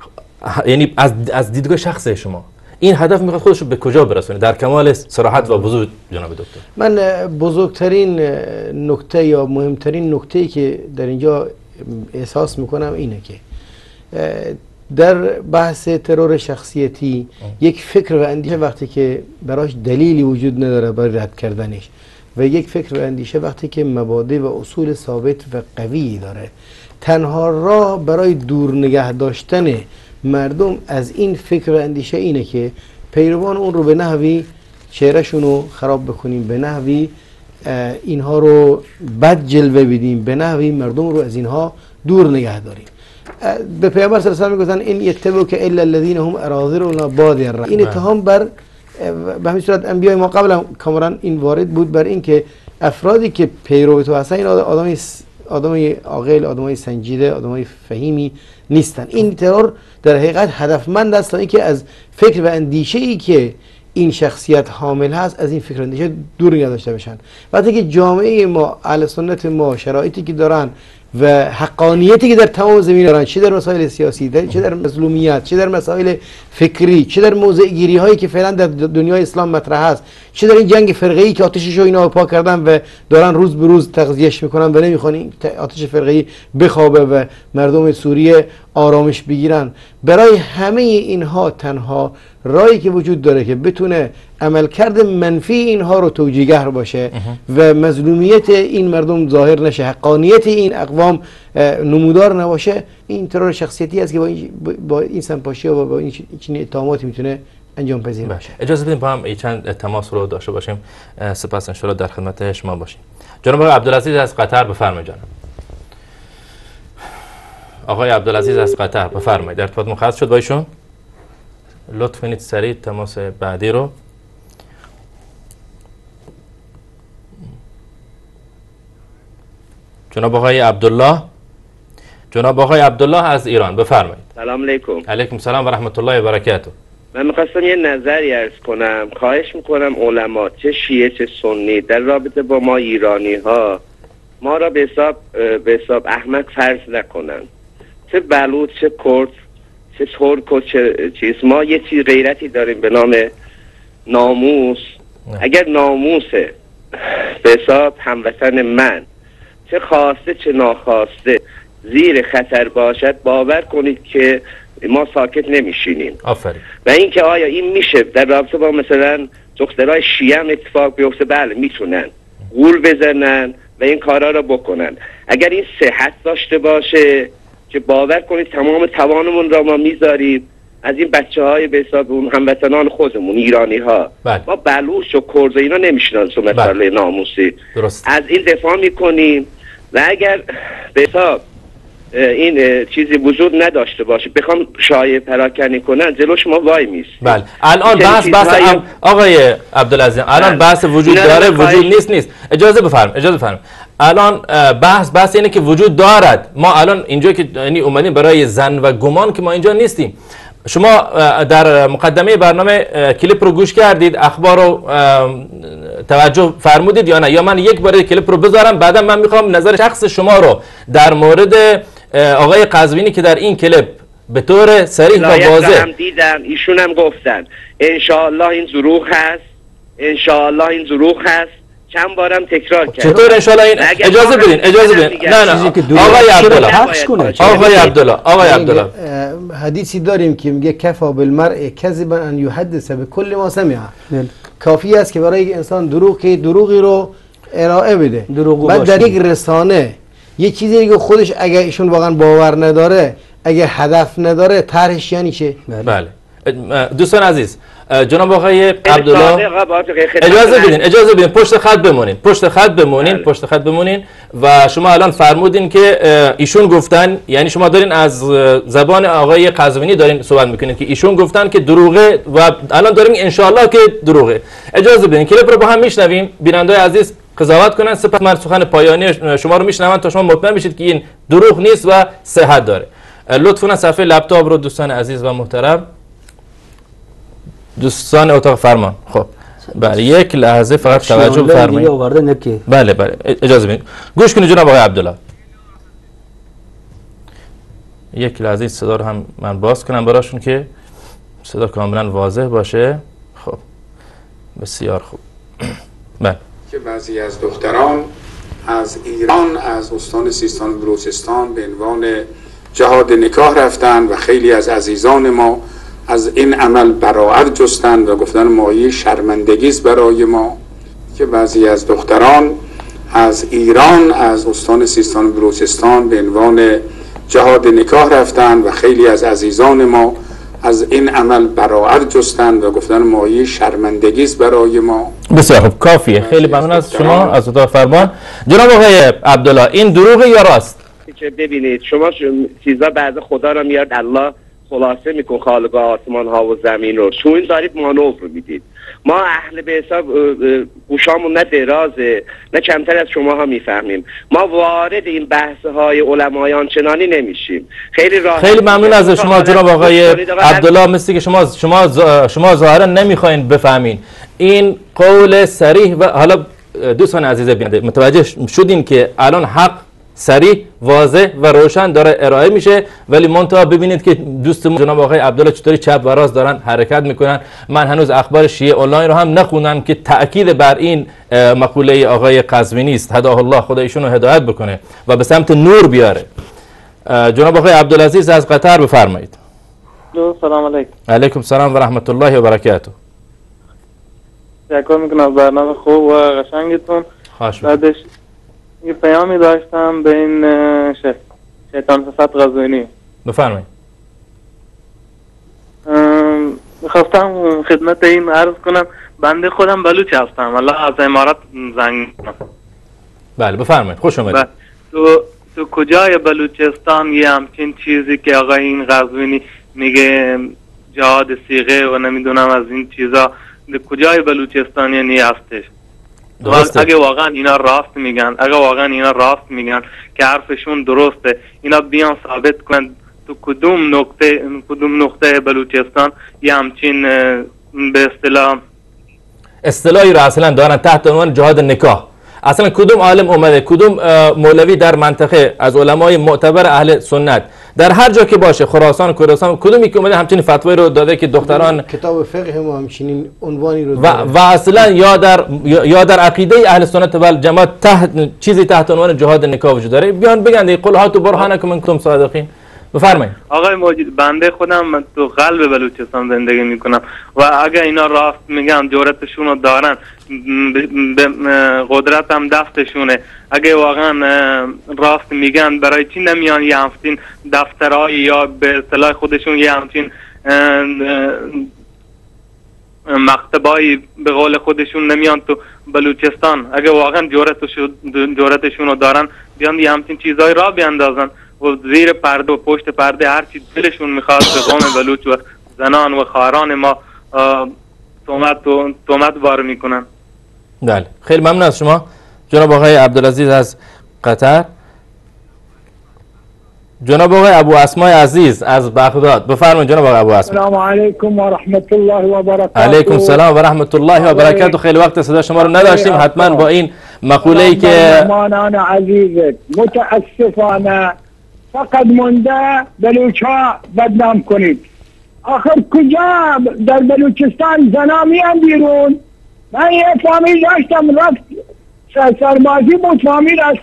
یعنی از از دیدگاه شخص شما این هدف میخواد خودش رو به کجا برسونه در کمال صراحت و وضوح جناب دکتر؟ من بزرگترین نکته یا مهمترین نکته‌ای که در اینجا احساس میکنم اینه که در بحث ترور شخصیتی یک فکر و اندیشه وقتی که براش دلیلی وجود نداره برای رد کردنش و یک فکر و اندیشه وقتی که مبادئ و اصول ثابت و قوی داره، تنها راه برای دور نگه داشتن مردم از این فکر و اندیشه اینه که پیروان اون رو به نحوی چهرهشون رو خراب بکنیم، به نحوی اینها رو بد جلوه بدیم، به نحوی مردم رو از اینها دور نگه داریم. به پیامبر صلی الله علیه و آله میگن این یتبعوا که الا الذین هم اراذلنا بادی الرأی. این اتهام بر به همین صورت انبیای ما قبل هم کاملا این وارد بود بر این که افرادی که پیرو تو هستن این آدمای آدمای عاقل، آدمای سنجیده، آدمای فهیمی نیستن. این ترور در حقیقت هدفمند است تا اینکه از فکر و اندیشه ای که این شخصیت حامل هست از این فکر و اندیشه دور نگه داشته بشن. وقتی که جامعه ما اهل سنت ما شرایطی که دارن و حقانیتی که در تمام زمین دارن، چه در مسائل سیاسی، چه در مظلومیت، چه در مسائل فکری، چه در موضع گیری هایی که فعلا در دنیای اسلام مطرح است، چه در این جنگ فرقه ای که آتشش رو اینا پا کردن و دارن روز به روز تغذیهش میکنن و نمیخوان این آتش فرقه ای بخوابه و مردم سوریه آرامش بگیرن. برای همه اینها تنها راهی که وجود داره که بتونه عملکرد منفی اینها رو توجیهگر باشه و مظلومیت این مردم ظاهر نشه، حقانیت این اقوام نمودار نباشه، این ترور شخصیتی است که با این با این سمپاشی و با این چنین اتهاماتی میتونه انجام پذیر باشه. اجازه بدیم با هم چند تماس رو داشته باشیم، سپس ان شاء الله در خدمت شما باشیم. جناب آقای عبدالعزیز از قطر بفرمایید. جناب آقای عبدالعزیز از قطر بفرمایید. در ارتباط مخاطب شد با ایشون. لطف کنید سریع تماس بعدی رو. جناب آقای عبدالله جناب آقای عبدالله از ایران بفرمایید. سلام علیکم. علیکم سلام و رحمت الله و برکاته. من میخواستم یه نظری عرض کنم. خواهش میکنم علما چه شیعه چه سنی در رابطه با ما ایرانی ها ما را به حساب به حساب احمق فرض نکنن. چه بلوچ چه کرد چه ترک و چه چیز، ما یه چیز غیرتی داریم به نام ناموس. نه. اگر ناموسه به حساب هموطن من چه خواسته چه ناخواسته زیر خطر باشد، باور کنید که ما ساکت نمیشینیم. آفرین. و اینکه آیا این میشه در رابطه با مثلا دخترای شیعه هم اتفاق بیفته؟ بله میتونن غول بزنن و این کارا رو بکنن. اگر این صحت داشته باشه که باور کنید تمام توانمون را ما میذاریم از این بچه های به حساب اون هموطنان خودمون ایرانی ها. بله. ما بلوچ و کرد و اینا نمیشنن سو مسئله ناموسی. درست. از این دفاع میکنیم و اگر به حساب این چیزی وجود نداشته باشه بخوام شایعه پراکنی کنن جلوش ما وای میست. بله الان بحث بحث های... آقای عبدالعزیز الان بحث وجود داره وجود نیست نیست اجازه بفرم اجازه بفرم الان بحث بحث اینه که وجود دارد. ما الان اینجا که یعنی اومدیم برای زن و گمان که ما اینجا نیستیم. شما در مقدمه برنامه کلیپ رو گوش کردید، اخبار رو توجه فرمودید یا نه؟ یا من یک بار کلیپ رو بذارم بعدا من میخوام نظر شخص شما رو در مورد آقای قزوینی که در این کلیپ به طور صریح و واضح دیدم ایشون هم گفتن ان شاء الله این دروغ هست، ان شاء الله این دروغ هست، چند بارم تکرار کرد. چطور ان شاء الله این اجازه بدین اجازه بدین نه نه آقای عبدالله آقای عبدالله آقای عبدالله حدیثی داریم که میگه کفا بالمرء کذبا ان یحدث بكل ما سمع. کافی است که برای انسان دروغ که دروغی رو ارائه بده. بعد در یک رسانه یه چیزی که خودش اگه ایشون واقعا باور نداره، اگه هدف نداره، طرحش یعنی چه؟ بله دوستان عزیز، جناب آقای عبدالله اجازه بدین اجازه بدین پشت خط بمونین پشت خط بمونین بله. پشت خط بمونین و شما الان فرمودین که ایشون گفتن، یعنی شما دارین از زبان آقای قزوینی دارین صحبت میکنین که ایشون گفتن که دروغه و الان دارین ان شاء الله که دروغه. اجازه بدین کلیپ رو با هم میشنویم، بیننده‌های عزیز قضاوت کنن، سپس من سخن پایانی شما رو میشنوم تا شما مطمئن بشید که این دروغ نیست و صحت داره. لطفاً صفحه لپتاپ رو دوستان عزیز و محترم، دوستان اتاق فرمان، خب بله یک لحظه فقط توجه بفرمایید. بله بله اجازه بدید گوش کنید جناب آقای عبدالله. یک لحظه صدا رو هم من باز کنم براشون که صدا کاملا واضح باشه. خب بسیار خوب. بله که بعضی از دختران از ایران از استان سیستان و بلوچستان به عنوان جهاد نکاح رفتن و خیلی از عزیزان ما از این عمل براءت جستند و گفتن مایه شرمندگی است برای ما. که بعضی از دختران از ایران از استان سیستان و بلوچستان به عنوان جهاد نکاح رفتن و خیلی از عزیزان ما از این عمل براءت جستند و گفتن مایه شرمندگی است برای ما. بسیار خوب کافیه. خیلی ممنون از شما از اتاق فرمان. جناب آقای عبدالله این دروغه یا راست؟ که ببینید شما چیزا بعد خدا را میاد الله خلاصه میکن خالق آسمان ها و زمین رو، شما این دارید مانور رو میدید. ما اهل به حساب گوشامون نه درازه نه کمتر از شما ها میفهمیم. ما وارد این بحث های علمای آنچنانی نمیشیم. خیلی راحت. خیلی ممنون از شما جناب آقای عبدالله، مثل که شما شما شما ظاهرا نمیخواین بفهمین این قول صریح و حالا دوستان عزیز بیننده متوجه شدین که الان حق صریح، واضح و روشن داره ارائه میشه. ولی منتها ببینید که دوستمون جناب آقای عبدالله چطوری چپ و راست دارن حرکت میکنن. من هنوز اخبار شیعه آنلاین رو هم نخوندم که تأکید بر این مقوله آقای قزوینی است، هداه الله، خدا ایشون رو هدایت بکنه و به سمت نور بیاره. جناب آقای عبدالعزیز از قطر بفرمایید. سلام علیکم. علیکم سلام و رحمت الله و برکاته. تشکر میکنم از برنامه خوب و قشنگتون. بعدش یه پیامی داشتم به این شه... شیطان فساد قزوینی. بفرمایید. میخواستم خدمت این عرض کنم، بنده خودم بلوچ هستم، الله از امارات زنگ میکنم. بله بفرمایید، خوش اومدید. تو تو کجای بلوچستان یه همچین چیزی که آقای این قزوینی میگه جهاد صیغه و نمیدونم از این چیزا، کجای بلوچستان یعنی هستش؟ اگه واقعا اینا راست میگن، اگه واقعا اینا راست میگن که حرفشون درسته، اینا بیان ثابت کنن تو کدوم نقطه کدوم نقطه بلوچستان یه همچین به اصطلاح اصطلاحی رو اصلا دارن تحت عنوان جهاد نکاح. اصلا کدوم عالم اومده، کدوم مولوی در منطقه از علمای معتبر اهل سنت در هر جا که باشه، خراسان، کردستان، کدومی که اومده همچین فتوی رو داده که دختران کتاب فقه ما همچنین عنوانی رو و, و اصلا یا در یا در عقیده اهل سنت و الجماعت تحت چیزی تحت عنوان جهاد نکاح وجود داره، بیان بگن قل هاتوا برهانکم ان کنتم صادقین. بفرمایید. آقای موجود، بنده خودم تو قلب بلوچستان زندگی میکنم و اگه اینا راست میگن، جرأتشون رو دارن، به قدرت هم دستشونه، اگه واقعا راست میگن برای چی نمیان یه همچین دفترهای یا به اصطلاح خودشون یه همچین مکتبایی به قول خودشون نمیان تو بلوچستان؟ اگه واقعا جرأتشون رو دارن بیان یه همچین چیزهای را بیاندازن و زیر پرده و پشت پرده هر چی دلشون میخواد به قوم بلوچ و زنان و خواهران ما تهمت و تهمت وارد میکنن. بله، خیلی ممنون از شما جناب آقای عبدالعزیز از قطر. جناب آقای ابو اسماء عزیز از بغداد بفرمایید. جناب آقای ابو اسماء. السلام علیکم و رحمت الله و برکاته. علیکم السلام و رحمت الله و برکاته. خیلی وقت صدا شما رو نداشتیم، حتما با این مقوله ای که مهمانان عزیزت متاسفانه فقط مونده بلوچا بدنام کنید. آخر کجا در بلوچستان زنا میان بیرون؟ من یه فامیل داشتم رفت سربازی بود، فامیل از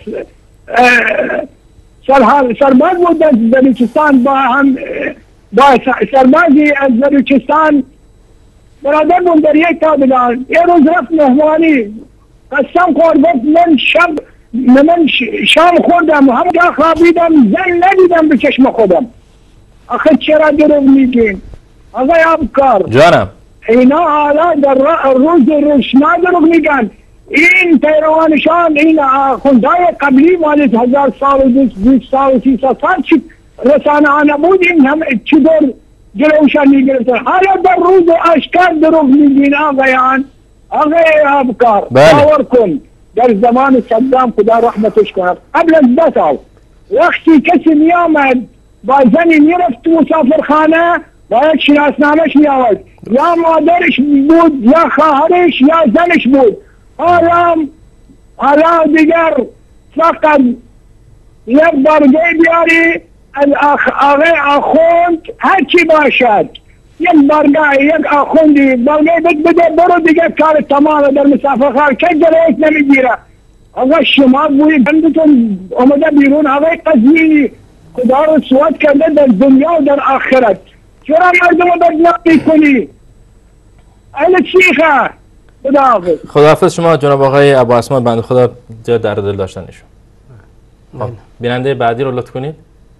سرباز بود از بلوچستان، با هم با سربازی از بلوچستان برادر بود در یک تابلان. یه روز رفت مهمانی، قسم خورد من شب من شام خوردم و همونجا خوابیدم، زن ندیدم به چشم خودم. آخه چرا دروغ میگین؟ آقای ابکار جانم، اینا حالا در روز روشنا دروغ میگن. این پیروانشان، این آخوندهای قبلی مال هزار سال و بیست سال و سی سال چی رسانه ها نبود، این هم چی دور جلوشان میگرفتن. حالا در روز اشکر دروغ میگین آقایان. آقای ابکار باور کن در زمان صدام خدا رحمتش کند، قبل از ده سال وقتی کسی می آمد با زنی میرفت تو مسافرخانه باید شناسنامش می آورد، یا مادرش بود یا خواهرش یا زنش بود. حالا حالا دیگر فقط یک برگه بیاری از آقای آخوند هرچی باشد، یک برگه یک آخوندی برگه بده برو دیگه کار تمام در مسافرخانه که جلوش نمیگیره. آقا شما بوی بندتون آمده بیرون، آقای قزوینی خدا رو سواد کرده در دنیا و در آخرت، چرا مردم رو بدنام میکنی؟ اهل شیخه. خداحافظ. خداحافظ شما جناب آقای ابو اسماء بنده خدا زیاد در دل داشتنشون. خب بیننده بعدی رو لطف کنید.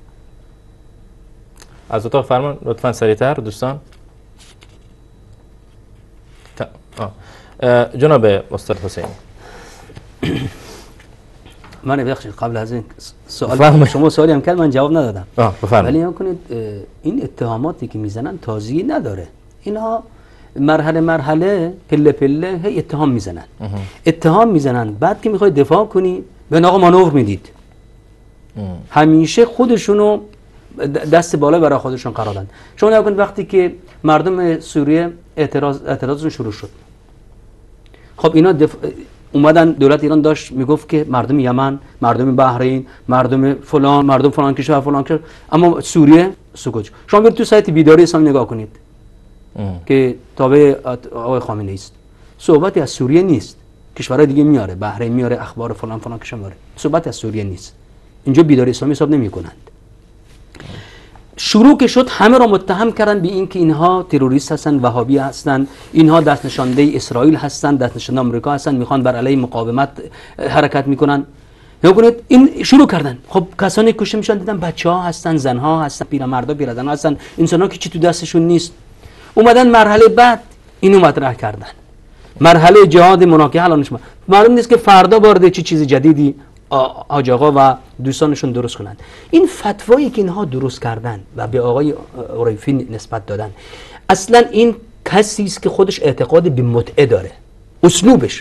از اتاق فرمان لطفا سریعتر دوستان. جناب استاد حسینی، من بخشید قبل از این سوال شما سوالی هم کرد من جواب ندادم، ولی نگاه کنید این اتهاماتی که میزنن تازگی نداره، اینها مرحله مرحله پله پله هی اتهام میزنن اتهام میزنن بعد که میخوای دفاع کنی به آقا مانور میدید. همیشه خودشونو دست بالا برای خودشون قرار دادن. شما نگاه کنید وقتی که مردم سوریه اعتراض اعتراضشون شروع شد، خب اینا دف... اومدن دولت ایران داشت میگفت که مردم یمن، مردم بحرین، مردم فلان، مردم فلان کشور فلان کشور، اما سوریه سکوت. شما برید تو سایت بیداری اسلامی نگاه کنید ام. که تابع آقای خامنه‌ای است. صحبتی از سوریه نیست. کشورهای دیگه میاره، بحرین میاره، اخبار فلان فلان کشور میاره. صحبت از سوریه نیست. اینجا بیداری اسلامی حساب نمیکنند. شروع که شد همه را متهم کردن به اینکه اینها تروریست هستند، وهابی هستند، اینها دست نشانده اسرائیل هستند، دست نشانده آمریکا هستند، میخوان بر علیه مقاومت حرکت میکنن. نگاه این شروع کردن. خب کسانی کشته میشن دیدن بچه‌ها هستن، زنها هستن، پیرمردا پیرزن‌ها هستن، انسان‌ها که چی تو دستشون نیست. اومدن مرحله بعد اینو مطرح کردن. مرحله جهاد مناکحه الان شما معلوم نیست که فردا وارد چی چیز جدیدی حاج آقا و دوستانشون درست کنند. این فتوایی که اینها درست کردن و به آقای عریفی نسبت دادن، اصلا این کسی است که خودش اعتقاد به متعه داره. اسلوبش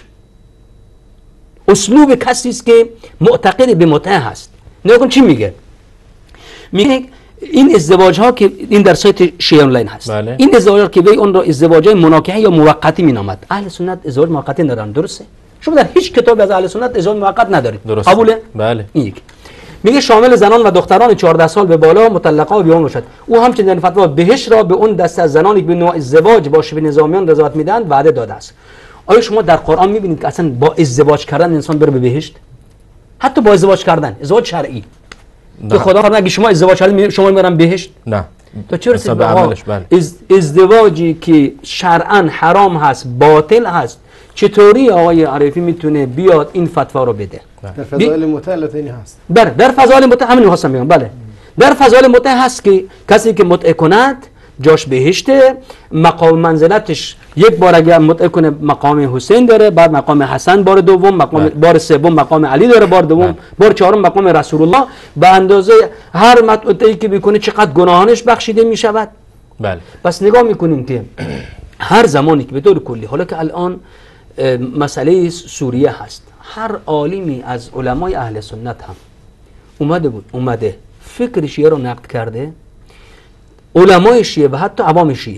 اسلوب کسی است که معتقد به متعه هست. نگاه کن چی میگه. میگه این ازدواج ها که این در سایت شیعه آنلاین هست، بله. این ازدواج ها که به اون را ازدواج مناکحه یا موقتی مینامد. اهل سنت ازدواج موقتی ندارن، درسته؟ شما در هیچ کتابی از اهل سنت ازدواج موقت ندارید. درسته. قبوله؟ بله. این یک. میگه شامل زنان و دختران چهارده سال به بالا مطلقه و بیان باشد. او همچنین در فتوا بهشت را به اون دسته از زنانی که به نوع ازدواج با شبه نظامیان رضایت میدن وعده داده است. آیا شما در قرآن میبینید که اصلا با ازدواج کردن انسان بره به بهشت؟ حتی با ازدواج کردن، ازدواج شرعی. تو خدا خبر نگه شما ازدواج کردید شما میبرن بهشت؟ نه. تو چرا رسید به عملش؟ بله. از ازدواجی که شرعاً حرام هست، باطل هست، چطوری آقای عریفی میتونه بیاد این فتوا رو بده؟ در فضایل متعه این هست. بله در فضایل متعه همین خواستم بگم. بله در فضایل متعه هست که کسی که متعه کند جاش بهشته، مقام منزلتش یک بار اگر متعه کنه مقام حسین داره، بعد مقام حسن بار دوم، مقام بار سوم مقام علی داره، بار دوم بار چهارم مقام رسول الله. به اندازه هر متعه‌ای که بکنه چقدر گناهانش بخشیده می شود. بله. پس نگاه میکنیم که هر زمانی که به طور کلی، حالا که الان مسئله سوریه هست، هر عالمی از علمای اهل سنت هم اومده بود اومده فکر شیعه رو نقد کرده، علمای شیعه و حتی عوام شیعه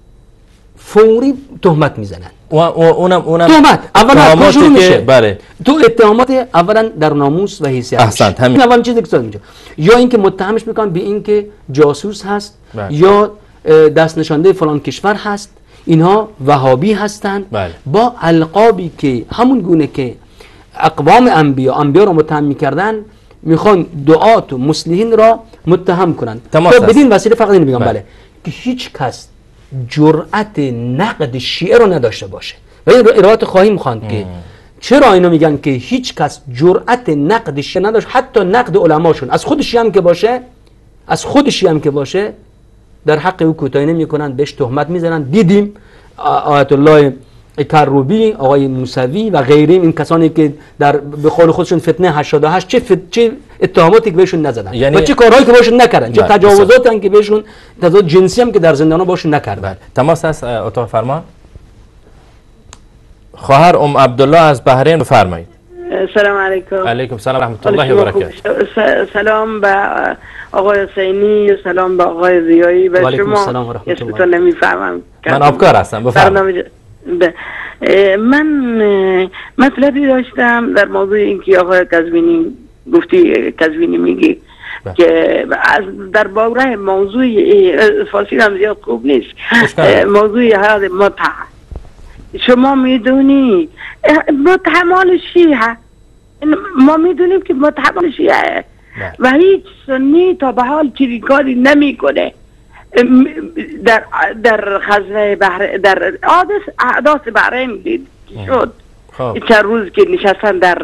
فوری تهمت میزنن. و اونم اونم تهمت اولا شروع میشه. بله. تو اتهامات اولا در ناموس و حیثیت. احسنت. همین اول چیزی که اینجا یا اینکه متهمش میکنن به اینکه جاسوس هست، بله. یا دست نشانده فلان کشور هست، اینها وهابی هستند. بله. با القابی که همون گونه که اقوام انبیا انبیا رو متهم میکردن، میخوان دعات و مصلحین را متهم کنند. تو بدین وسیله فقط اینو میگم بله. بله که هیچ کس جرأت نقد شیعه رو نداشته باشه. و این روایت خواهیم خواند که چرا اینو میگن که هیچ کس جرأت نقد شیعه نداشت، حتی نقد علماشون، از خود شیعه هم که باشه، از خود شیعه هم که باشه در حق او کوتاهی نمیکنن، بهش تهمت میزنن. دیدیم آیت الله کروبی، آقای موسوی و غیریم، این کسانی که در به قول خودشون فتنه هشتاد و هشت چه فت... چه اتهاماتی که بهشون نزدن، یعنی و چه کارهایی که بهشون نکردن، چه تجاوزاتی هم که بهشون، تجاوز جنسی هم که در زندان‌ها بهشون نکردن. تماس هست اتاق فرمان. خواهر ام عبدالله از بحرین بفرمایید. سلام علیکم. علیکم سلام رحمت الله و برکاته. سلام به آقای حسینی، سلام به آقای ضیایی و شما. سلام و رحمت الله. نمیفهمم. من آبکار هستم، بفرمایید. من مطلبی داشتم در موضوع اینکه آقای قزوینی گفتی، قزوینی میگی که از در باره موضوع فارسی هم زیاد خوب نیست، موضوع هذا متعه. شما میدونی متعه مال شیعه، ما میدونیم که متعه مال شیعه و هیچ سنی تا به حال چنین کاری نمیکنه. در در خزنه بحر در حادث احداث بحرین دید شد چند روز که نشستن در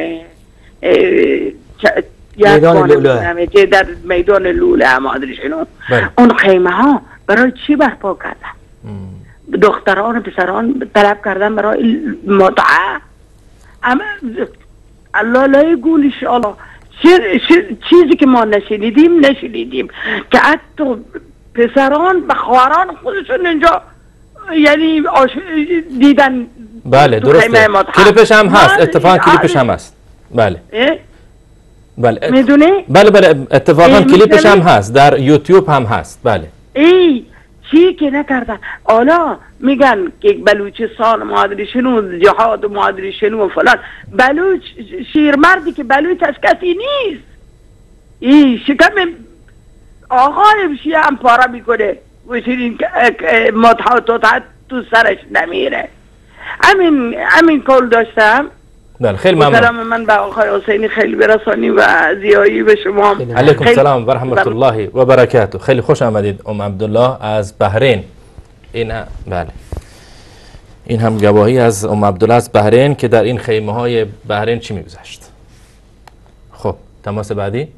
میدان لوله، در میدان لوله مادری شنو، اون خیمه ها برای چی برپا کردن؟ دختران و پسران طلب کردن برای متعه. اما الله لا یقول ان شاء الله چیزی که ما نشنیدیم نشنیدیم که حتی پسران و خواهران خودشون اینجا یعنی دیدن. بله درسته، کلیپش هم هست، اتفاقا کلیپش هم هست. بله بله میدونی؟ بله بله اتفاقا کلیپش هم هست، در یوتیوب هم هست. بله ای چی که نکردن. حالا میگن که بلوچستان مادری شنو جهاد و مادری شنو و فلان. بلوچ شیرمردی که بلوچ از کسی نیست. این شکم آقای شیعه هم پاره میکنه و شیرین متحد تو سرش نمیره. همین همین کول داشتم. بله خیلی ممنون. سلام من به آقای حسینی خیلی برسانی و زیایی به شما. علیکم السلام و رحمت الله و برکاته. خیلی خوش آمدید ام عبدالله از بحرین. این هم بله این هم گواهی از ام عبدالله از بحرین که در این خیمه های بحرین چی میگذشت. خب تماس بعدی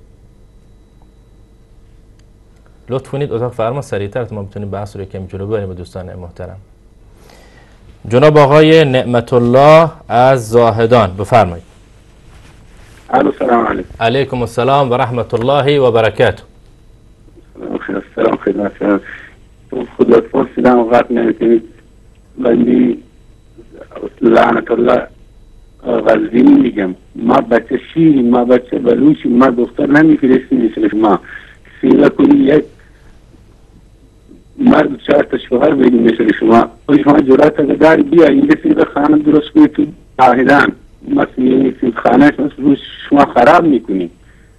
لطف کنید اتاق فرما سریعتر تا ما بتونیم بحث رو کمی جلو ببریم. به دوستان محترم جناب آقای نعمت الله از زاهدان بفرمایید. السلام علیکم. علیکم السلام و رحمت الله و برکاته. سلام خدمت شما. خدا پرسیدم وقت نمیتونید ولی لعنت الله غزوینی میگم. ما بچه شیری، ما بچه بلوچی، ما دختر نمیفرستیم مثل شما. سیغه کنی یک مرد چهار تا شوهر بگیم مثل شما. شما جرأت اگه داری بیا اینجا سیغه خانه درست کنی تو آهدان. مثل یعنی سیغه خانه شما خراب میکنی.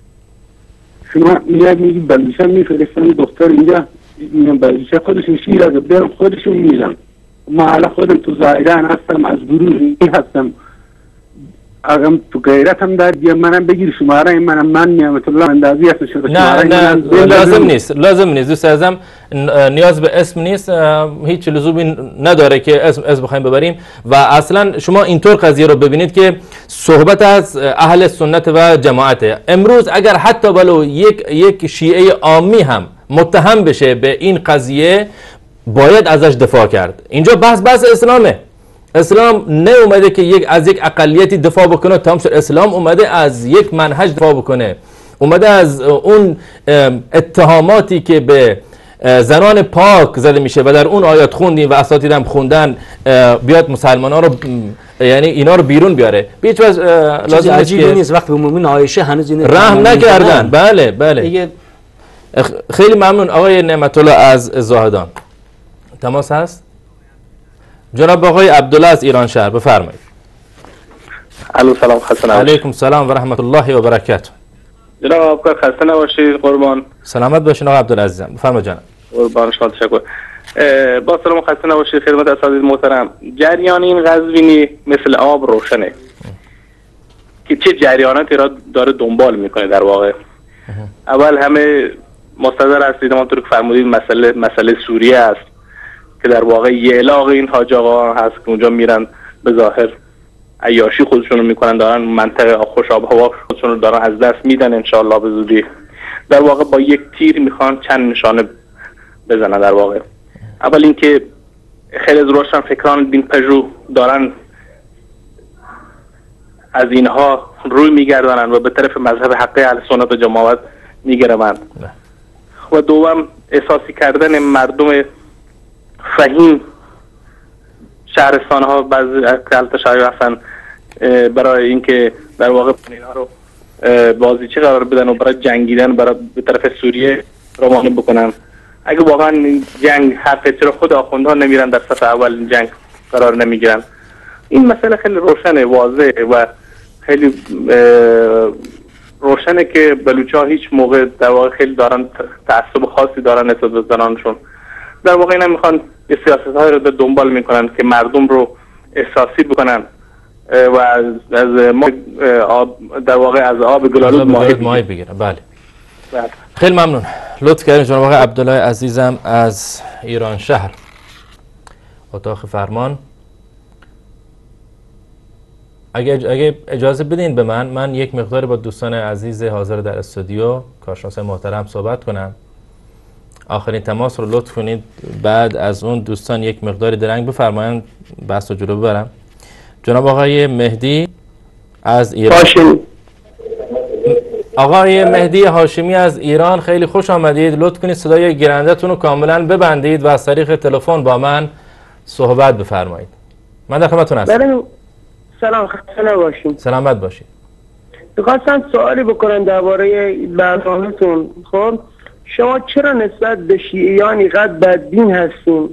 شما میاد میگی بلوچه میفرستن دختر اینجا. میگم بلوچه خودشون شیر اگه برم خودشون میزن. ما حالا خودم تو زائران هستم، از گروه هستم. اگم تو غیرت هم دار بیا منم بگیر شماره منم من نعمت الله اندازی هست شده. نه نه لازم نیست لازم نیست دوست عزیزم نیاز به اسم نیست. هیچ لزومی نداره که اسم اسم بخوایم ببریم و اصلا شما اینطور قضیه رو ببینید که صحبت از اهل سنت و جماعت. امروز اگر حتی ولو یک یک شیعه عامی هم متهم بشه به این قضیه باید ازش دفاع کرد. اینجا بحث بحث اسلامه. اسلام نه اومده که یک از یک اقلیتی دفاع بکنه تمام شد. اسلام اومده از یک منهج دفاع بکنه. اومده از اون اتهاماتی که به زنان پاک زده میشه و در اون آیات خوندیم و اساتید هم خوندن بیاد مسلمان ها رو یعنی اینا رو بیرون بیاره. بیچ لازم نیست که نیست وقتی به مومن عایشه هنوز این رحم نکردن. بله بله خیلی ممنون آقای نعمت الله از زاهدان. تماس هست؟ جناب آقای عبدالله از ایران شهر بفرمایید. الو سلام خسته علیکم سلام و رحمت الله و برکاته. جناب آقا خسته نباشید قربان. سلامت باشین آقای عبدالله عزیزم بفرمایید جناب. قربان شما تشکر. با سلام خسته نباشید خدمت اساتید محترم. جریان این قزوینی مثل آب روشنه که چه جریاناتی را داره دنبال میکنه در واقع. اول همه مستحضر هستید همونطور که فرمودید مسئله مسئله سوریه است که در واقع یه علاق این حاج آقا هست که اونجا میرن به ظاهر عیاشی خودشون رو میکنن، دارن منطقه خوش آب هوا خودشون رو دارن از دست میدن انشاءالله به زودی. در واقع با یک تیر میخوان چند نشانه بزنن. در واقع اول اینکه خیلی از روشن فکران دین پژو دارن از اینها روی میگردانن و به طرف مذهب حقه اهل سنت و جماعت میگردن. و دوم احساسی کردن مردم فهیم شهرستان ها بعضی کلتشایی هستن برای اینکه در واقع اینها رو بازیچه قرار بدن و برای جنگیدن برای به طرف سوریه روانه بکنن. اگه واقعا این جنگ حرف چرا خود آخوندها نمیرن در صف اول این جنگ قرار نمیگیرن. این مسئله خیلی روشنه واضحه و خیلی روشنه که بلوچ ها هیچ موقع در واقع خیلی دارن تعصب خاصی دارن نسبت به زنانشون. در واقع اینا میخوان سیاست های رو دنبال میکنن که مردم رو احساسی بکنن و از, از ما آب در واقع از آب گلالود ماهی بگیرن. بله خیلی ممنون لطف کردین جناب آقای عبدالله عزیزم از ایران شهر اتاق فرمان. اگه اگه اجازه بدین به من من یک مقدار با دوستان عزیز حاضر در استودیو کارشناس محترم صحبت کنم. آخرین تماس رو لطف کنید بعد از اون دوستان یک مقداری درنگ بفرمایند بحث رو جلو ببرم. جناب آقای مهدی از ایران. باشید. آقای مهدی هاشمی از ایران خیلی خوش آمدید. لطف کنید صدای گیرنده‌تون رو کاملا ببندید و از طریق تلفن با من صحبت بفرمایید. من در خدمتتون هستم. سلام خسته نباشید. سلامت باشید. می‌خواستم سوالی بکنم درباره برنامه‌تون. خب شما چرا نسبت به شیعیان اینقدر بدبین هستین؟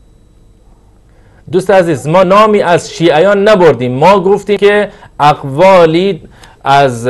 دوست عزیز، ما نامی از شیعیان نبردیم، ما گفتیم که اقوالی از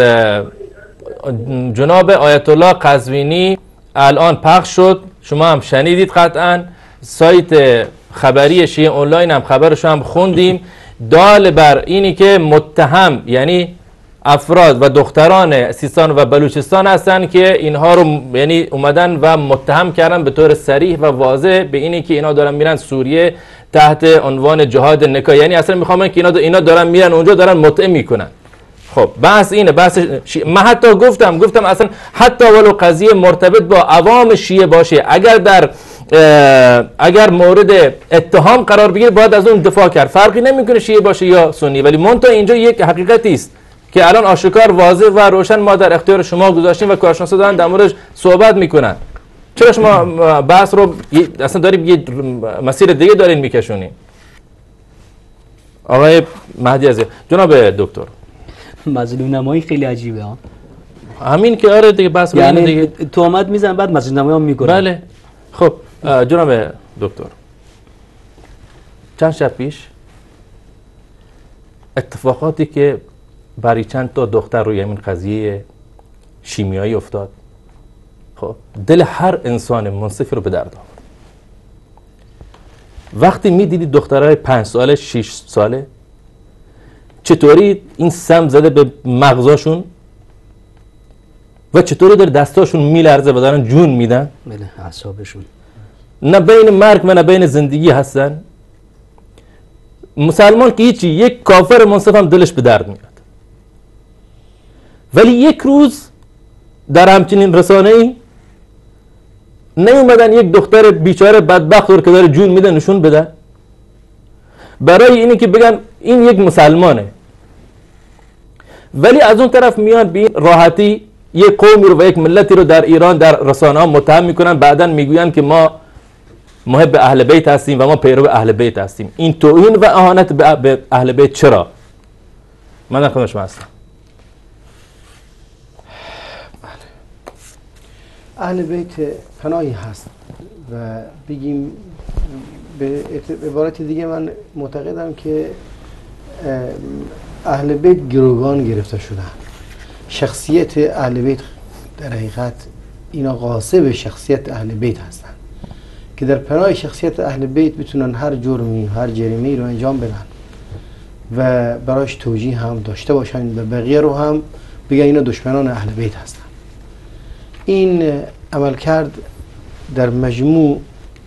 جناب آیت الله قزوینی الان پخش شد، شما هم شنیدید قطعا، سایت خبری شیعه آنلاین هم خبرش هم خوندیم، دال بر اینی که متهم یعنی افراد و دختران سیستان و بلوچستان هستن که اینها رو یعنی اومدن و متهم کردن به طور صریح و واضح به اینی که اینا دارن میرن سوریه تحت عنوان جهاد نکاح، یعنی اصلا میخوام که اینا اینا دارن میرن اونجا دارن مطعم میکنن. خب بحث اینه، بحث شی... من حتی گفتم گفتم اصلا حتی ولو قضیه مرتبط با عوام شیعه باشه، اگر در اگر مورد اتهام قرار بگیره باید از اون دفاع کرد، فرقی نمیکنه شیعه باشه یا سنی، ولی منتها اینجا یک حقیقتی است که الان آشکار واضح و روشن ما در اختیار شما گذاشتیم و کارشناسا دارن در موردش صحبت میکنن. چرا شما بحث رو اصلا داریم یه مسیر دیگه دارین میکشونین؟ آقای مهدی عزیز، جناب دکتر، مظلوم نمایی خیلی عجیبه ها. همین که آره دیگه بحث رو یعنی دیگه تهمت میزنن بعد مظلوم نمایی هم میکنن. بله. خب جناب دکتر، چند شب پیش اتفاقاتی که برای چند تا دختر روی این قضیه شیمیایی افتاد، خب دل هر انسان منصفی رو به درد آورد. وقتی میدیدی دخترای پنج ساله شش ساله چطوری این سم زده به مغزاشون و چطوری در دستاشون میلرزه و دارن جون میدن، بله اعصابشون نه بین مرگ و نه بین زندگی هستن. مسلمان که هیچی، یک کافر منصف هم دلش به درد میاد، ولی یک روز در همچنین رسانه ای نیومدن یک دختر بیچاره بدبخت رو که داره جون میده نشون بدن برای اینی که بگن این یک مسلمانه، ولی از اون طرف میان به راحتی یک قومی رو و یک ملتی رو در ایران در رسانه ها متهم میکنن، بعدا میگوین که ما محب اهل بیت هستیم و ما پیرو اهل بیت هستیم. این توهین و اهانت به اهل بیت چرا؟ من در خدمت شما هستم. اهل بیت پناهی هست و بگیم به عبارت دیگه من معتقدم که اهل بیت گروگان گرفته شدن. شخصیت اهل بیت در حقیقت اینا غاصب شخصیت اهل بیت هستن که در پناه شخصیت اهل بیت بتونن هر جرمی هر جریمه‌ای رو انجام بدن و برایش توجیه هم داشته باشن و بقیه رو هم بگن اینا دشمنان اهل بیت هستن. این عمل کرد در مجموع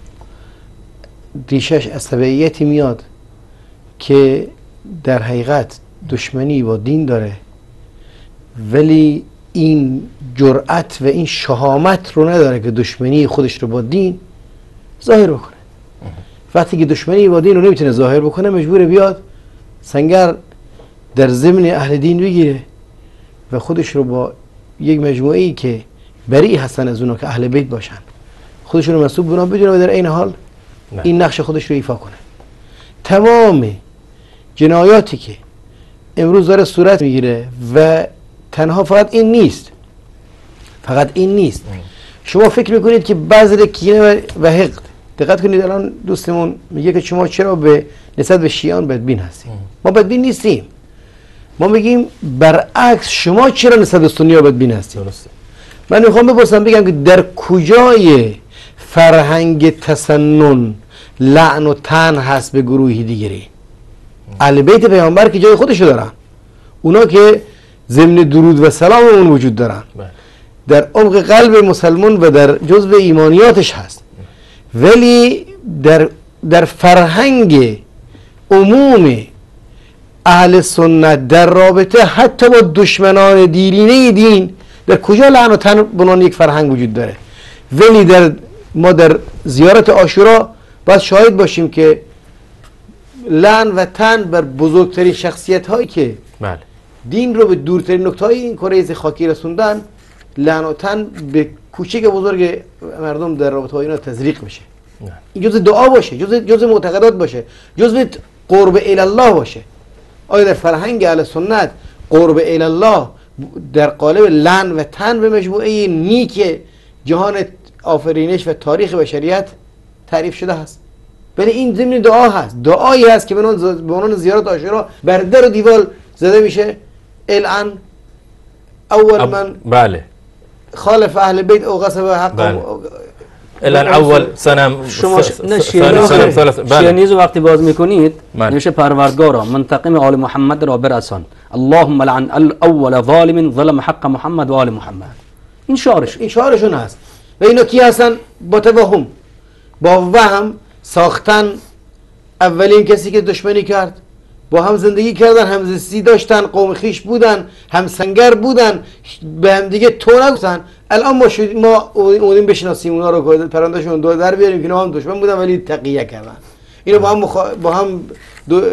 ریشش از تبعیتی میاد که در حقیقت دشمنی با دین داره، ولی این جرأت و این شهامت رو نداره که دشمنی خودش رو با دین ظاهر بکنه. وقتی که دشمنی با دین رو نمیتونه ظاهر بکنه مجبور بیاد سنگر در ضمن اهل دین بگیره و خودش رو با یک مجموعه‌ای که بری هستن از اونا که اهل بیت باشن خودشون رو منسوب به اونا بدونه و در این حال نه. این نقش خودش رو ایفا کنه. تمام جنایاتی که امروز داره صورت میگیره و تنها فقط این نیست، فقط این نیست ام. شما فکر میکنید که بذر کینه و حقد، دقت کنید الان دوستمون میگه که شما چرا به نسبت به شیعان بدبین هستیم. ما بدبین نیستیم، ما میگیم برعکس شما چرا نسبت به سنی‌ها بدبین هستید. درسته. من میخوام بپرسم بگم که در کجای فرهنگ تسنن لعن و طعن هست به گروهی دیگری؟ اهل بیت پیامبر که جای خودشو دارن، اونا که ضمن درود و سلام اون وجود دارن، در عمق قلب مسلمان و در جزء ایمانیاتش هست، ولی در در فرهنگ عموم اهل سنت در رابطه حتی با دشمنان دیرینه دین در کجا لعن و طعن بنان یک فرهنگ وجود داره؟ ولی در ما در زیارت عاشورا باید شاهد باشیم که لعن و طعن بر بزرگترین شخصیت هایی که بله. دین رو به دورترین نقطه های این کره خاکی رسوندن، لعن و طعن به کوچک بزرگ مردم در رابطه ها اینا تزریق میشه. این جزء دعا باشه، جزء جزء معتقدات باشه، جزء قرب الی الله باشه. آیا در فرهنگ اهل سنت قرب الی الله در قالب لعن و طعن به مجموعه نیک جهان آفرینش و تاریخ بشریت تعریف شده هست. ولی این ضمن دعا هست، دعایی هست که به عنوان زیارت عاشورا بر در و دیوار زده میشه. الان اول من بله خالف اهل بیت او غصب حق بله. الان اول سنم شما شیرنیز وقتی باز میکنید نمیشه پروردگارا منتقم آل محمد را برسان، اللهم لعن الاول ظالم ظلم حق محمد و آل محمد. این شعارش این شعارشون هست. و اینا کی هستن؟ با توهم، با وهم ساختن اولین کسی که دشمنی کرد، با هم زندگی کردن، همزیستی داشتن، قوم خیش بودن، هم سنگر بودن، به هم دیگه تو نگفتن. الان ما شد ما اومدیم بشناسیم اونا رو، پرندهشون دو در بیاریم که اینا هم دشمن بودن ولی تقیه کردن. اینو با هم مخا... با هم دو...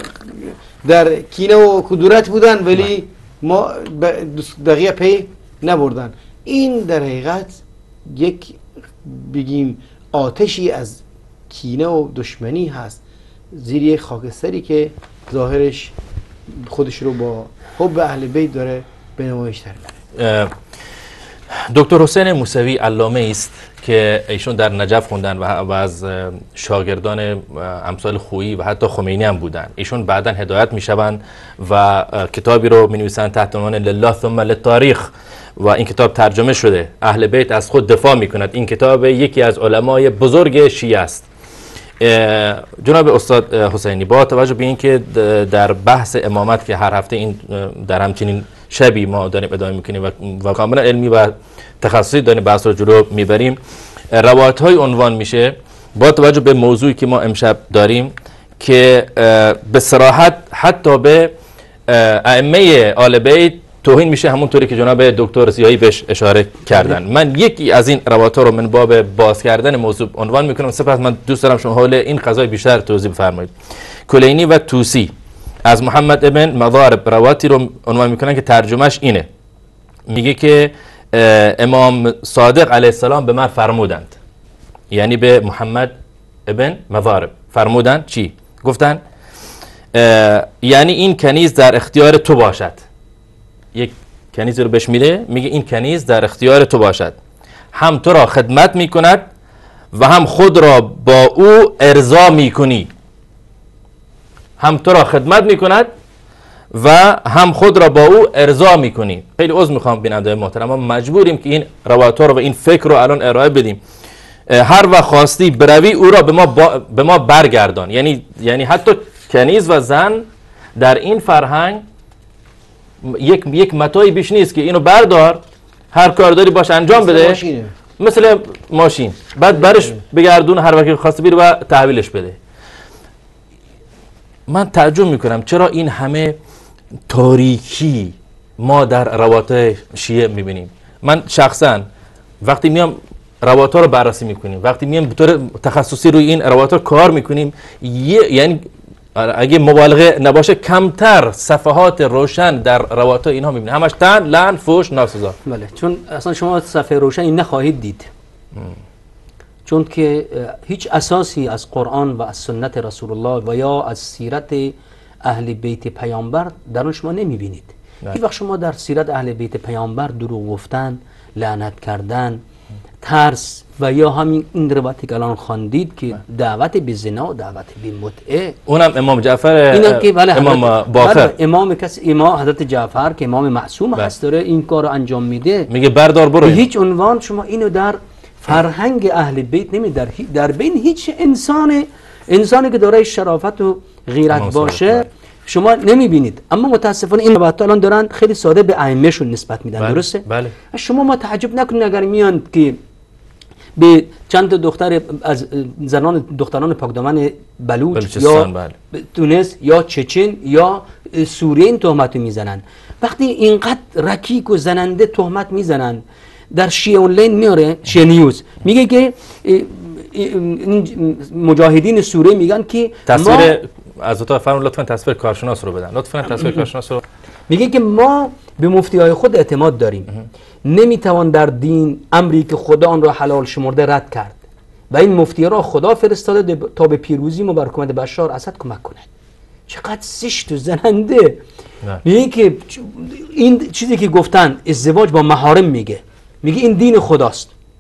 در کینه و کدورت بودن ولی ما دقیقه پی نبردن. این در حقیقت یک بگیم آتشی از کینه و دشمنی هست زیر یک خاکستری که ظاهرش خودش رو با حب اهل بیت داره به نمایش در میاره. دکتر حسین موسوی علامه است که ایشون در نجف خوندن و از شاگردان امثال خویی و حتی خمینی هم بودن. ایشون بعدا هدایت میشوند و کتابی رو مینویسن تحت عنوان لله ثم للتاریخ و این کتاب ترجمه شده. اهل بیت از خود دفاع میکند. این کتاب یکی از علمای بزرگ شیعه است. جناب استاد حسینی با توجه به اینکه در بحث امامت که هر هفته این در همچنین شبی ما داریم ادامه میکنیم و, و کاملا علمی و تخصصی داریم بحث رو جلو میبریم، روایت های عنوان میشه با توجه به موضوعی که ما امشب داریم که به صراحت حتی به ائمه آل بیت توهین میشه، همونطوری که جناب دکتر سیاهی بهش اشاره کردن. من یکی از این روایت ها رو من باب باز کردن موضوع عنوان میکنم، سپس من دوست دارم شما حول این قضای بیشتر توضیح بفرمایید. کلینی و توسی از محمد ابن مضارب روایتی رو عنوان میکنن که ترجمهش اینه، میگه که امام صادق علیه السلام به من فرمودند، یعنی به محمد ابن مضارب فرمودند چی؟ گفتن یعنی این کنیز در اختیار تو باشد. یک کنیز رو بهش میده، میگه این کنیز در اختیار تو باشد، هم تو را خدمت میکند و هم خود را با او ارضا میکنی. هم تو را خدمت میکند و هم خود را با او ارضا میکنی. خیلی عذر میخوام بیننده محترم، ما مجبوریم که این روایت رو و این فکر رو الان ارائه بدیم. هر وقت خواستی بروی او را به ما با به ما برگردان. یعنی یعنی حتی کنیز و زن در این فرهنگ یک یک متایی بیش نیست که اینو بردار هر کار داری باش انجام بده، ماشینه. مثل ماشین، بعد برش بگردون هر وقت خواسته بیر و تحویلش بده. من تعجب میکنم چرا این همه تاریکی ما در روایات شیعه میبینیم. من شخصا وقتی میام روایات رو بررسی میکنیم، وقتی میام به طور تخصصی روی این روایات کار میکنیم، یعنی اگه مبالغه نباشه کمتر صفحات روشن در روایات اینها میبینیم، همش تن، لعن، فحش، ناسزا. بله، چون اصلا شما صفحه روشنی نخواهید دید. ام. چون که هیچ اساسی از قرآن و از سنت رسول الله و یا از سیرت اهل بیت پیامبر در اون شما نمیبینید. هیچ وقت شما در سیرت اهل بیت پیامبر دروغ گفتن، لعنت کردن، ترس و یا همین این روایتی که الان خواندید که دعوت به زنا و دعوت به متعه، اونم امام جعفر اینا که بله امام باقر، امام کسی امام حضرت جعفر که امام معصوم هست داره این کار رو انجام میده، میگه بردار برو. هیچ عنوان شما اینو در فرهنگ اهل بیت نمی در در بین هیچ انسان انسانی که داره شرافت و غیرت باشه شما نمیبینید. اما متاسفانه این روایت الان دارن خیلی ساده به ائمه شون نسبت میدن. بله. درسته؟ بله. شما ما تعجب نکنید اگر میان که به چند دختر از زنان دختران پاکدامن بلوچ یا بله. تونس یا چچن یا سوریه این تهمت میزنن. وقتی اینقدر رکیک و زننده تهمت میزنن در شیعه اونلاین میاره، شیعه نیوز میگه که مجاهدین سوریه میگن که تصویر از اتاق فرمان لطفا تصویر کارشناس رو بدن، لطفا تصویر کارشناس رو. میگه که ما به مفتی های خود اعتماد داریم، نمیتوان در دین امری که خدا آن را حلال شمرده رد کرد و این مفتی را خدا فرستاده تا به پیروزی ما بر حکومت بشار اسد کمک کند. چقدر زشت و زننده. میگه که این چیزی که گفتن ازدواج با محارم، میگه میگه این دین خداست.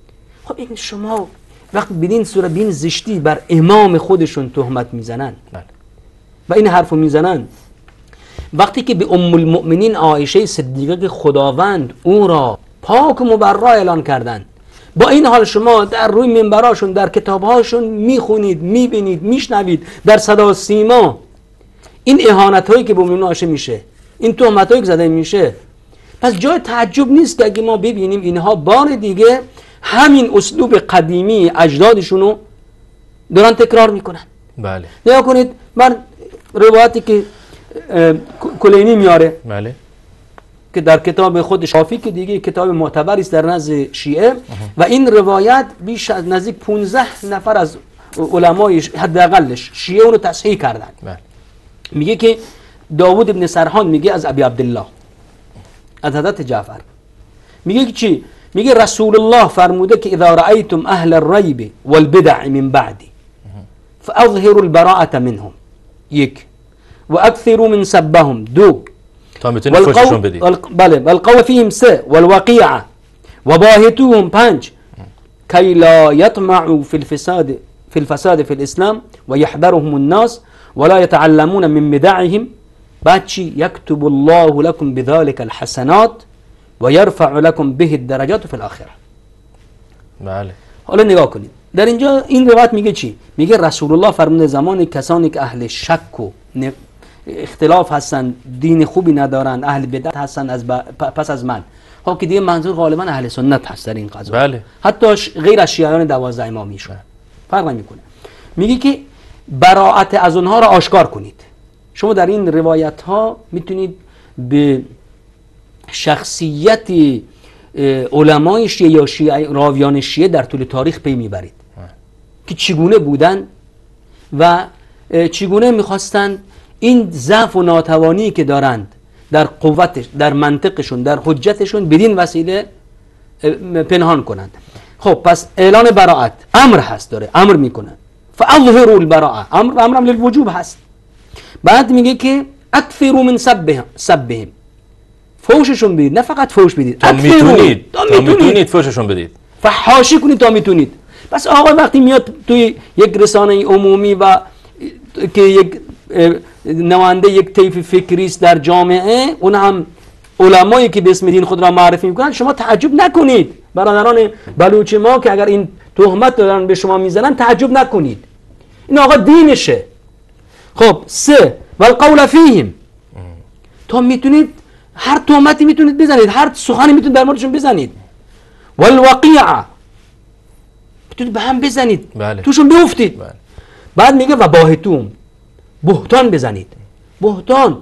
خب این شما وقت بدین صورت بین زشتی بر امام خودشون تهمت میزنن و این حرفو میزنن، وقتی که به ام المؤمنین عایشه صدیقه خداوند او را پاک و مبرا اعلان کردند، با این حال شما در روی منبراشون در کتابهاشون میخونید، میبینید، میشنوید در صدا و سیما این اهانت هایی که به ام عایشه میشه، این تهمت هایی که زده میشه. پس جای تعجب نیست که اگه ما ببینیم اینها بار دیگه همین اسلوب قدیمی اجدادشونو دارن تکرار میکنن. بله. نگاه کنید، من روایتی که کلینی میاره، بله، که در کتاب خود شافی که دیگه کتاب معتبری است در نزد شیعه و این روایت بیش از نزدیک پانزده نفر از علمای حداقلش شیعه اونو تصحیح کردن. بله. میگه که داوود ابن سرحان میگه از ابی عبدالله از حضرت جعفر میگه که چی؟ میگه رسول الله فرموده که اذا رأیتم اهل الریب والبدع من بعدی فاظهروا البراءة منهم، یک، و اکثروا من سبهم، دو، تا میتونید فوششون بدید. بله، والقول فيهم سه، والوقيعة وباهتوهم پنج، كي لا يطمعوا في الفساد في الفساد في الاسلام ويحذرهم الناس ولا يتعلمون من بدعهم، بعد چی؟ يكتب الله لكم بذلك الحسنات ويرفع لكم به الدرجات في الاخره. بله. حالا نگاه کنید، در اینجا این روایت میگه چی؟ میگه رسول الله فرموده زمان کسانی که اهل شک و اختلاف هستن، دین خوبی ندارن، اهل بدعت هستن از ب... پس از من، ها که دیگه منظور غالبا اهل سنت هست در این قضا. بله. حتی غیر از شیعیان دوازده امامیشون فرق نمیکنه. میگه که براءت از اونها را آشکار کنید. شما در این روایت ها میتونید به شخصیت علمای شیعه یا شیعه راویان شیعه در طول تاریخ پی میبرید که چگونه بودن و چگونه میخواستند این ضعف و ناتوانی که دارند در قوتش، در منطقشون، در حجتشون بدین وسیله پنهان کنند. خب پس اعلان براءت امر هست، داره امر میکنه، فاظهروا البراءه، امر امر للوجوب هست. بعد میگه که اکثروا من سبهم سبهم، فوششون بدید، نه فقط فوش بدید، تا میتونید تا میتونید فوششون بدید، فحاشی کنید تا میتونید. پس آقا وقتی میاد توی یک رسانه عمومی و که یک نماینده یک طیف فکری است در جامعه، اون هم علمایی که به اسم دین خود را معرفی میکنن، شما تعجب نکنید برادران بلوچ ما که اگر این تهمت دارن به شما میزنن تعجب نکنید، این آقا دینشه. خب سه، والقول فیهم، تا میتونید هر تهمتی میتونید بزنید، هر سخنی میتونید در موردشون بزنید. والوقیعه، میتونید به هم بزنید، بله. توشون بیفتید. بله. بعد میگه و باهتوم، بهتان بزنید. بهتان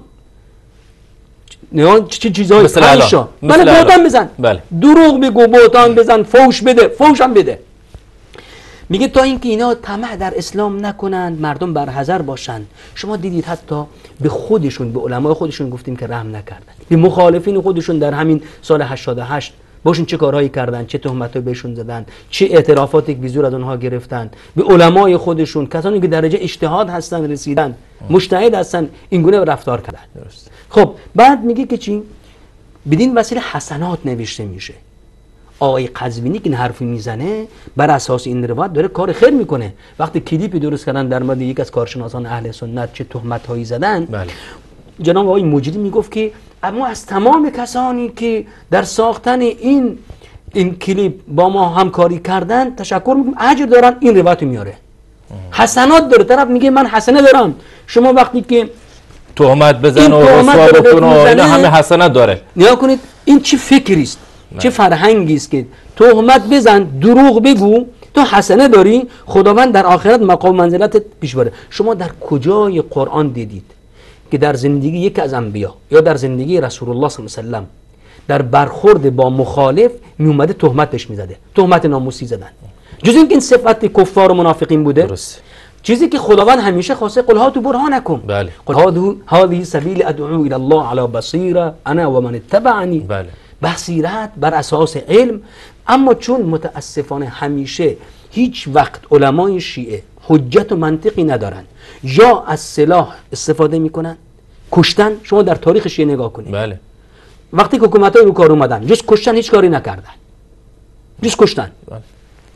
نه چه چیزایی فحشا، بله بهتان بزن، بله. دروغ بگو، بهتان بزن، فوش بده، فوش هم بده. میگه تا اینکه اینا طمع در اسلام نکنند، مردم برحذر باشند. شما دیدید حتی به خودشون، به علمای خودشون گفتیم که رحم نکردند، به مخالفین خودشون در همین سال هشتاد و هشت باشون چه کارهایی کردن، چه تهمتایی بهشون زدن، چه اعترافاتی که بیزور از اونها گرفتن. به علمای خودشون، کسانی که درجه اجتهاد هستن رسیدن، مجتهد هستن، این گونه رفتار کردن. درست. خب بعد میگه که چی؟ بدین وسیله حسنات نوشته میشه. آقای قزوینی که این حرفی میزنه بر اساس این روایت داره کار خیر میکنه. وقتی کلیپی درست کردن در مورد یک از کارشناسان اهل سنت چه تهمت هایی زدن، بله. جناب آقای مجری میگفت که اما از تمام کسانی که در ساختن این این کلیپ با ما همکاری کردن تشکر میکنم، اجر دارن. این روایت میاره، حسنات داره. طرف میگه من حسنه دارم. شما وقتی که تهمت بزن و رسوا بکن و اینا همه حسنات داره. نگاه کنید این چه فکری است، چه فرهنگی است که تهمت بزن، دروغ بگو، تو حسنه داری، خداوند در آخرت مقام منزلتت پیش بره. شما در کجای قرآن دیدید که در زندگی یک از انبیا یا در زندگی رسول الله صلی الله علیه و سلم در برخورد با مخالف می اومده تهمتش میزده، تهمت ناموسی زدن؟ جز اینکه این صفت کفار و منافقین بوده. درست. چیزی که خداوند همیشه خواسته قل هاتوا برهانکم، بله. قل هذه سبیل ادعو الی الله علی بصیره انا و من اتبعنی، بله. بصیرت بر اساس علم. اما چون متاسفانه همیشه هیچ وقت علمای شیعه حجت و منطقی ندارن، یا از سلاح استفاده میکنن، کشتن. شما در تاریخ شیعه نگاه کنید، بله. وقتی که حکومت‌ها رو کار اومدن جز کشتن هیچ کاری نکردن، جز کشتن. بله.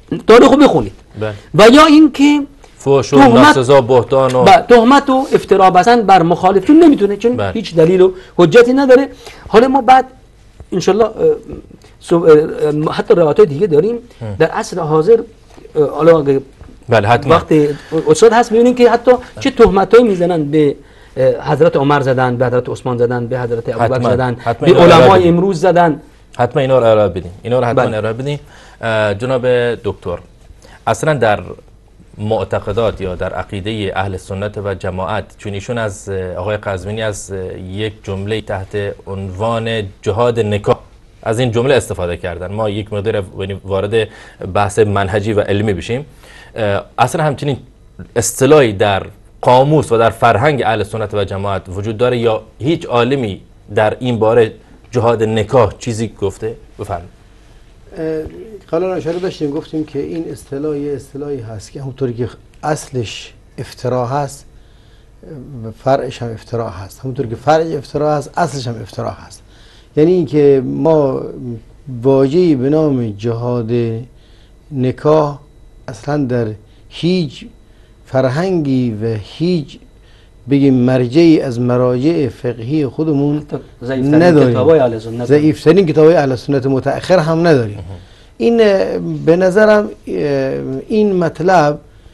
تاریخو بخونید. بله. و یا اینکه فحش و ناسزا بهتان و تهمت و افترا بستن بر مخالفین نمیتونه، چون بله. هیچ دلیل و حجتی نداره. حالا ما بعد انشالله حتی روایات دیگه داریم هم. در عصر حاضر حالا اگه بله حتما وقتی استاد هست میبینین که حتی چه تهمتایی میزنن به حضرت عمر زدن، به حضرت عثمان زدن، به حضرت ابوبکر زدن، به علمای امروز زدن. حتما اینا رو ارائه بدین، اینا رو حتما بله. ارائه بدین. جناب دکتر، اصلا در معتقدات یا در عقیده اهل سنت و جماعت، چون ایشون از آقای قزوینی از یک جمله تحت عنوان جهاد نکاح از این جمله استفاده کردن، ما یک مقدار وارد بحث منهجی و علمی بشیم. اصلا همچنین اصطلاحی در قاموس و در فرهنگ اهل سنت و جماعت وجود داره یا هیچ عالمی در این باره جهاد نکاح چیزی گفته؟ بفرمایید. قبلا اشاره داشتیم گفتیم که این اصطلاح یه اصطلاحی هست که همونطوری که اصلش افترا هست فرعش هم افترا هست، همونطوری که فرع افترا هست اصلش هم افترا هست. یعنی اینکه ما واژه‌ای به نام جهاد نکاح اصلا در هیچ فرهنگی و هیچ بگیم مرجعی از مراجع فقهی خودمون نداریم، ضعیفترین کتابای اهل سنت متأخر هم نداریم. این به نظرم این مطلب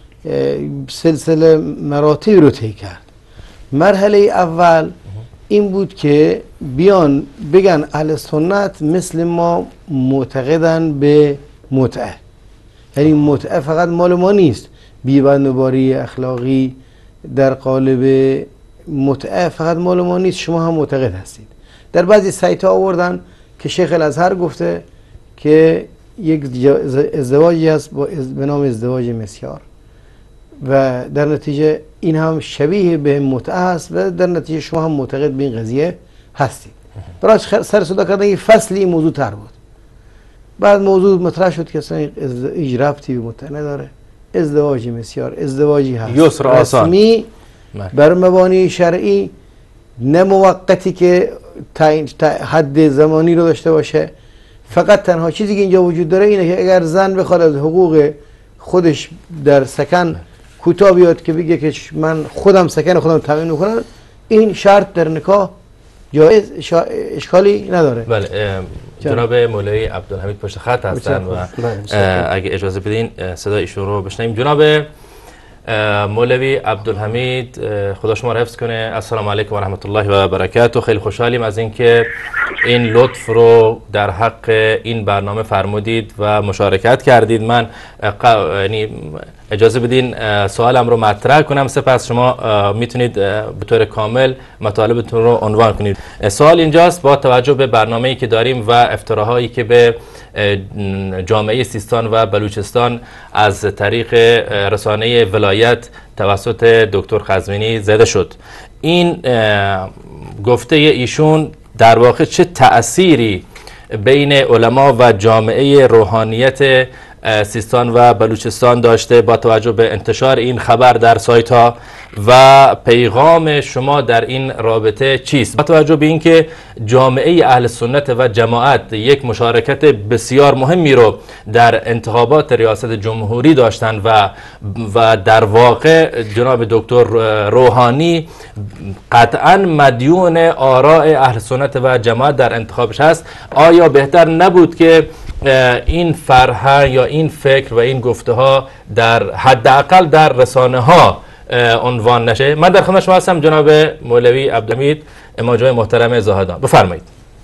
سلسله مراتب رو طی کرد. مرحله اول این بود که بیان بگن اهل سنت مثل ما معتقدن به متعه، یعنی متعه فقط مال ما نیست، بی‌بندوباری اخلاقی در قالب متعه فقط مال ما نیست، شما هم معتقد هستید. در بعضی سایت ها آوردن که شیخ الازهر گفته که یک ازدواجی هست به نام ازدواج مسیار و در نتیجه این هم شبیه به متعه است و در نتیجه شما هم معتقد به این قضیه هستید. برای سر صدا کردن یک فصلی این موضوع تر بود. بعد موضوع مطرح شد که اصلا هیچ ربطی به متعه نداره، ازدواج مسیار ازدواجی هست رسمی بر مبانی شرعی، نه موقتی که حد زمانی رو داشته باشه. فقط تنها چیزی که اینجا وجود داره اینه که اگر زن بخواد از حقوق خودش در سکن کوتاه بیاد که بگه که من خودم سکن خودم تامین میکنم، این شرط در نکاح جایز، اشکالی نداره. بله جناب مولوی عبدالحمید پشت خط هستن و اگه اجازه بدین صدای ایشون رو بشنویم. جناب مولوی عبدالحمید خدا شما رو حفظ کنه. السلام علیکم و رحمت الله و برکاته. خیلی خوشحالیم از اینکه این لطف رو در حق این برنامه فرمودید و مشارکت کردید. من یعنی اجازه بدین سوالم رو مطرح کنم، سپس شما میتونید به طور کامل مطالبتون رو عنوان کنید. سوال اینجاست با توجه به برنامه‌ای که داریم و افتراهایی که به جامعه سیستان و بلوچستان از طریق رسانه ولایت توسط دکتر قزوینی زده شد، این گفته ایشون در واقع چه تأثیری بین علما و جامعه روحانیت سیستان و بلوچستان داشته با توجه به انتشار این خبر در سایت ها و پیغام شما در این رابطه چیست؟ با توجه به اینکه جامعه اهل سنت و جماعت یک مشارکت بسیار مهمی رو در انتخابات ریاست جمهوری داشتن و و در واقع جناب دکتر روحانی قطعا مدیون آراء اهل سنت و جماعت در انتخابش هست، آیا بهتر نبود که این فرهنگ یا این فکر و این گفته ها در حداقل در رسانه ها عنوان نشه؟ من در خدمت شما هستم جناب مولوی عبدالحمید امام جمعه محترم زاهدان، بفرمایید.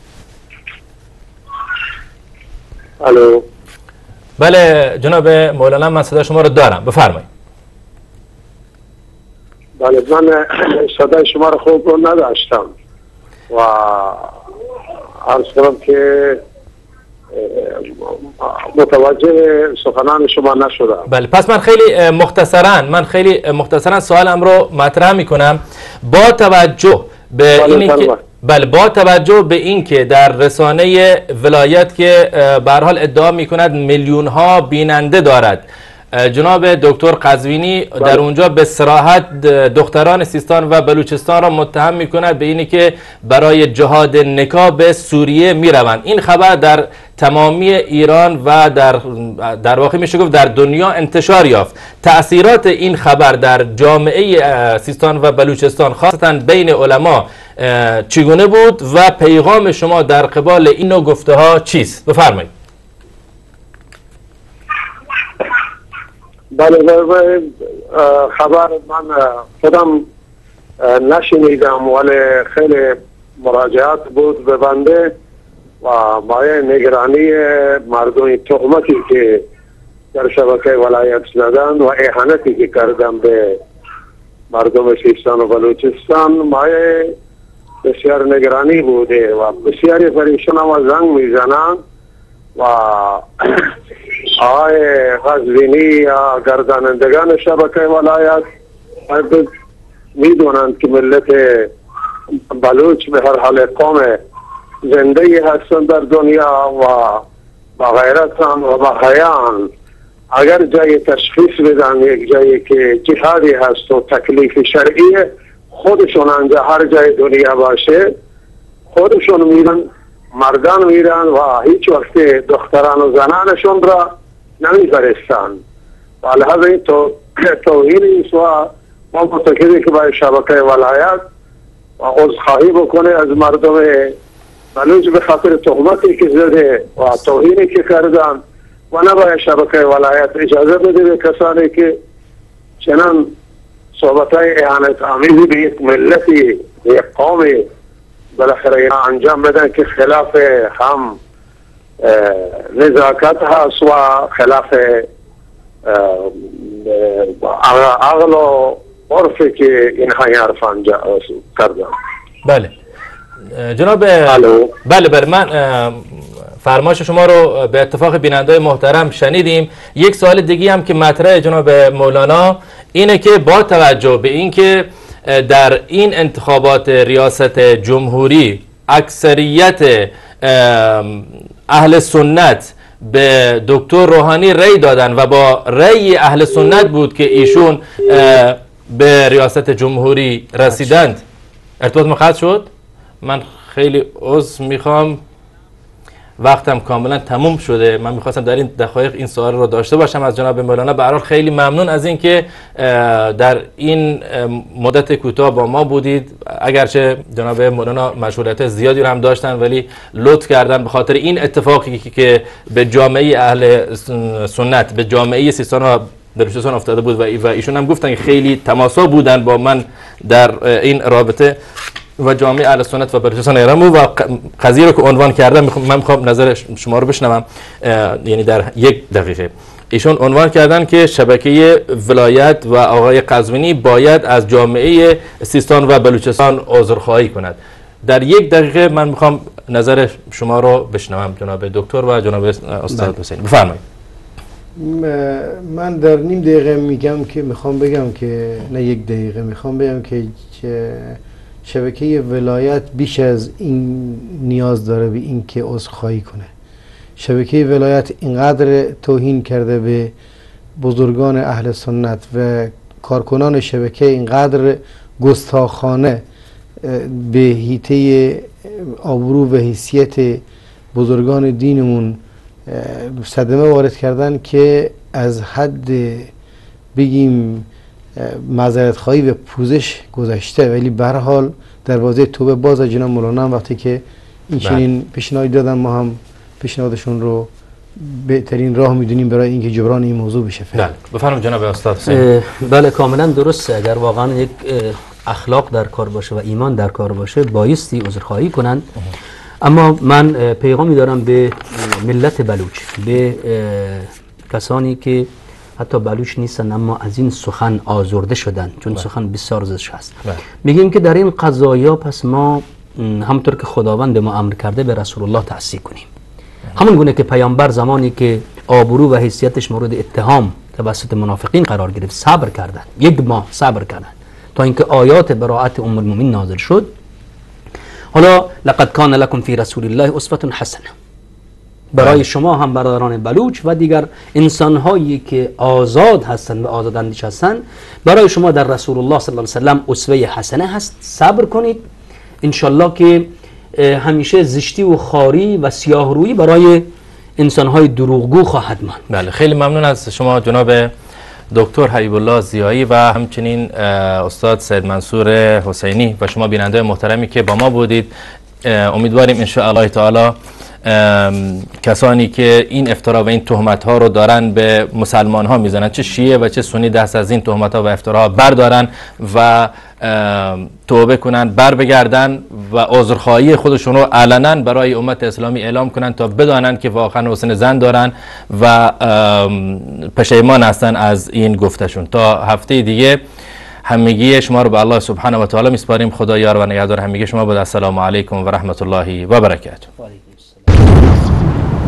الو. بله جناب مولانا من صدا شما رو دارم، بفرمایید. بله من صدای شما رو خوب رو نداشتم و عرض کنم که متوجه سخنان شما نشدم. بله پس من خیلی مختصرا من خیلی مختصرا سوالم رو مطرح میکنم با توجه به بله اینی که بله با توجه به اینکه در رسانه ولایت که به هر حال ادعا میکند میلیون ها بیننده دارد، جناب دکتر قزوینی در اونجا به صراحت دختران سیستان و بلوچستان را متهم میکند به اینی که برای جهاد نکاح به سوریه میروند. این خبر در تمامی ایران و در در واقع میشه گفت در دنیا انتشار یافت. تأثیرات این خبر در جامعه سیستان و بلوچستان خاصتا بین علما چگونه بود و پیغام شما در قبال این نوع گفته ها چیست؟ بفرمایید. بله بله خبر من خودم نشنیدم ولی خیلی مراجعات بود به بنده و مایه نگرانی مردمی تهمتی که در شبکه ولایت زدن و اهانتی که کردن به مردم سیستان و بلوچستان مایه بسیار نگرانی بوده و بسیاری پریشان و زنگ میزنن و آقای قزوینی یا گردانندگان شبکه ولایت میدونند که ملت بلوچ به هر حال قوم زنده هستند در دنیا و با غیرتان و با حیان اگر جای تشخیص بدن یک جایی که جهادی هست و تکلیف شرعی خودشون انجا هر جای دنیا باشه خودشون میرن مردان میرن و هیچ وقت دختران و زنانشون را نمیفرستن و لحظه این تو توهین ایست و ما متکدی که باید شبکه ولایت و عذرخواهی بکنه از مردم بلوچ به خاطر تهمتی که زده و توهینی که کردن و نباید شبکه ولایت اجازه بده به کسانی که چنان صحبتهای اهانت آمیزی به یک ملتی به یک قومی بالاخره اینا انجام بدن که خلاف هم نزاکت هست و خلاف عقل و عرفی که اینها حرف انجام کردن. بله جناب الو. بله بله من فرمایش شما رو به اتفاق بیننده محترم شنیدیم. یک سوال دیگه هم که مطرح جناب مولانا اینه که با توجه به اینکه در این انتخابات ریاست جمهوری اکثریت اهل سنت به دکتر روحانی رأی دادن و با رأی اهل سنت بود که ایشون به ریاست جمهوری رسیدند. ارتباط ما قطع شد. من خیلی عذر میخوام وقتم کاملا تموم شده. من میخواستم در این دقایق این سوال رو داشته باشم از جناب مولانا. به هر حال خیلی ممنون از اینکه در این مدت کوتاه با ما بودید. اگرچه جناب مولانا مشغولیت زیادی رو هم داشتن ولی لطف کردن به خاطر این اتفاقی که به جامعه اهل سنت به جامعه سیستان و بلوچستان افتاده بود و ایشون هم گفتن که خیلی تماسا بودن با من در این رابطه و جامعه اهل سنت و بلوچستان ایران بود و قضیه رو که عنوان کردم من میخوام نظر شما رو بشنوم. یعنی در یک دقیقه ایشون عنوان کردن که شبکه ولایت و آقای قزوینی باید از جامعه سیستان و بلوچستان عذرخواهی کند. در یک دقیقه من میخوام نظر شما رو بشنوم جناب دکتر و جناب استاد حسین. بفرمایید. من در نیم دقیقه میگم که میخوام بگم که نه یک دقیقه میخوام بگم که شبکه ولایت بیش از این نیاز داره به این که عذرخواهی کنه. شبکه ولایت اینقدر توهین کرده به بزرگان اهل سنت و کارکنان شبکه اینقدر گستاخانه به حیطه آبرو و حیثیت بزرگان دینمون صدمه وارد کردن که از حد بگیم معذرت خواهی و پوزش گذشته. ولی به هر حال دروازه توبه باز از جناب مولانا وقتی که این چنین پیشنهاد دادن ما هم پیشنهادشون رو بهترین راه میدونیم برای اینکه جبران این موضوع بشه. بله بفرمایید جناب استاد حسین. بله کاملا درسته. اگر واقعا یک اخلاق در کار باشه و ایمان در کار باشه بایستی عذرخواهی کنند. اما من پیغامی دارم به ملت بلوچ، به کسانی که حتی بلوچ نیستن اما از این سخن آزرده شدن چون بله. سخن بسیار زشت هست. بله. میگیم که در این قضایا پس ما همونطور که خداوند به ما امر کرده به رسول الله تعصی کنیم. همون گونه که پیامبر زمانی که آبرو و حیثیتش مورد اتهام توسط منافقین قرار گرفت صبر کردند، یک ماه صبر کردند تا اینکه آیات براءت ام المؤمنین نازل شد. حالا لقد کان لکم فی رسول الله اسوة حسنه. برای شما هم برادران بلوچ و دیگر انسان هایی که آزاد هستند و آزاد اندیش هستند، برای شما در رسول الله صلی الله علیه و سلم اسوه حسنه هست. صبر کنید انشالله که همیشه زشتی و خاری و سیاه رویی برای انسان های دروغگو خواهد ماند. بله، خیلی ممنون از شما جناب دکتر حبیب الله ضیایی و همچنین استاد سید منصور حسینی و شما بیننده محترمی که با ما بودید. امیدواریم ان شاء الله تعالی کسانی که این افترا و این تهمت ها رو دارن به مسلمان ها میزنن، چه شیعه و چه سنی، دست از این تهمت ها و افتراها بردارن و توبه کنن، بر بگردن و عذرخواهی خودشون رو علنا برای امت اسلامی اعلام کنن تا بدانن که واقعا حسن زن دارن و پشیمان هستن از این گفتشون. تا هفته دیگه همگی شما رو به الله سبحانه و تعالی میسپاریم. خدا یار و نگهدار همگی شما بود. السلام علیکم و رحمت الله و برکاته.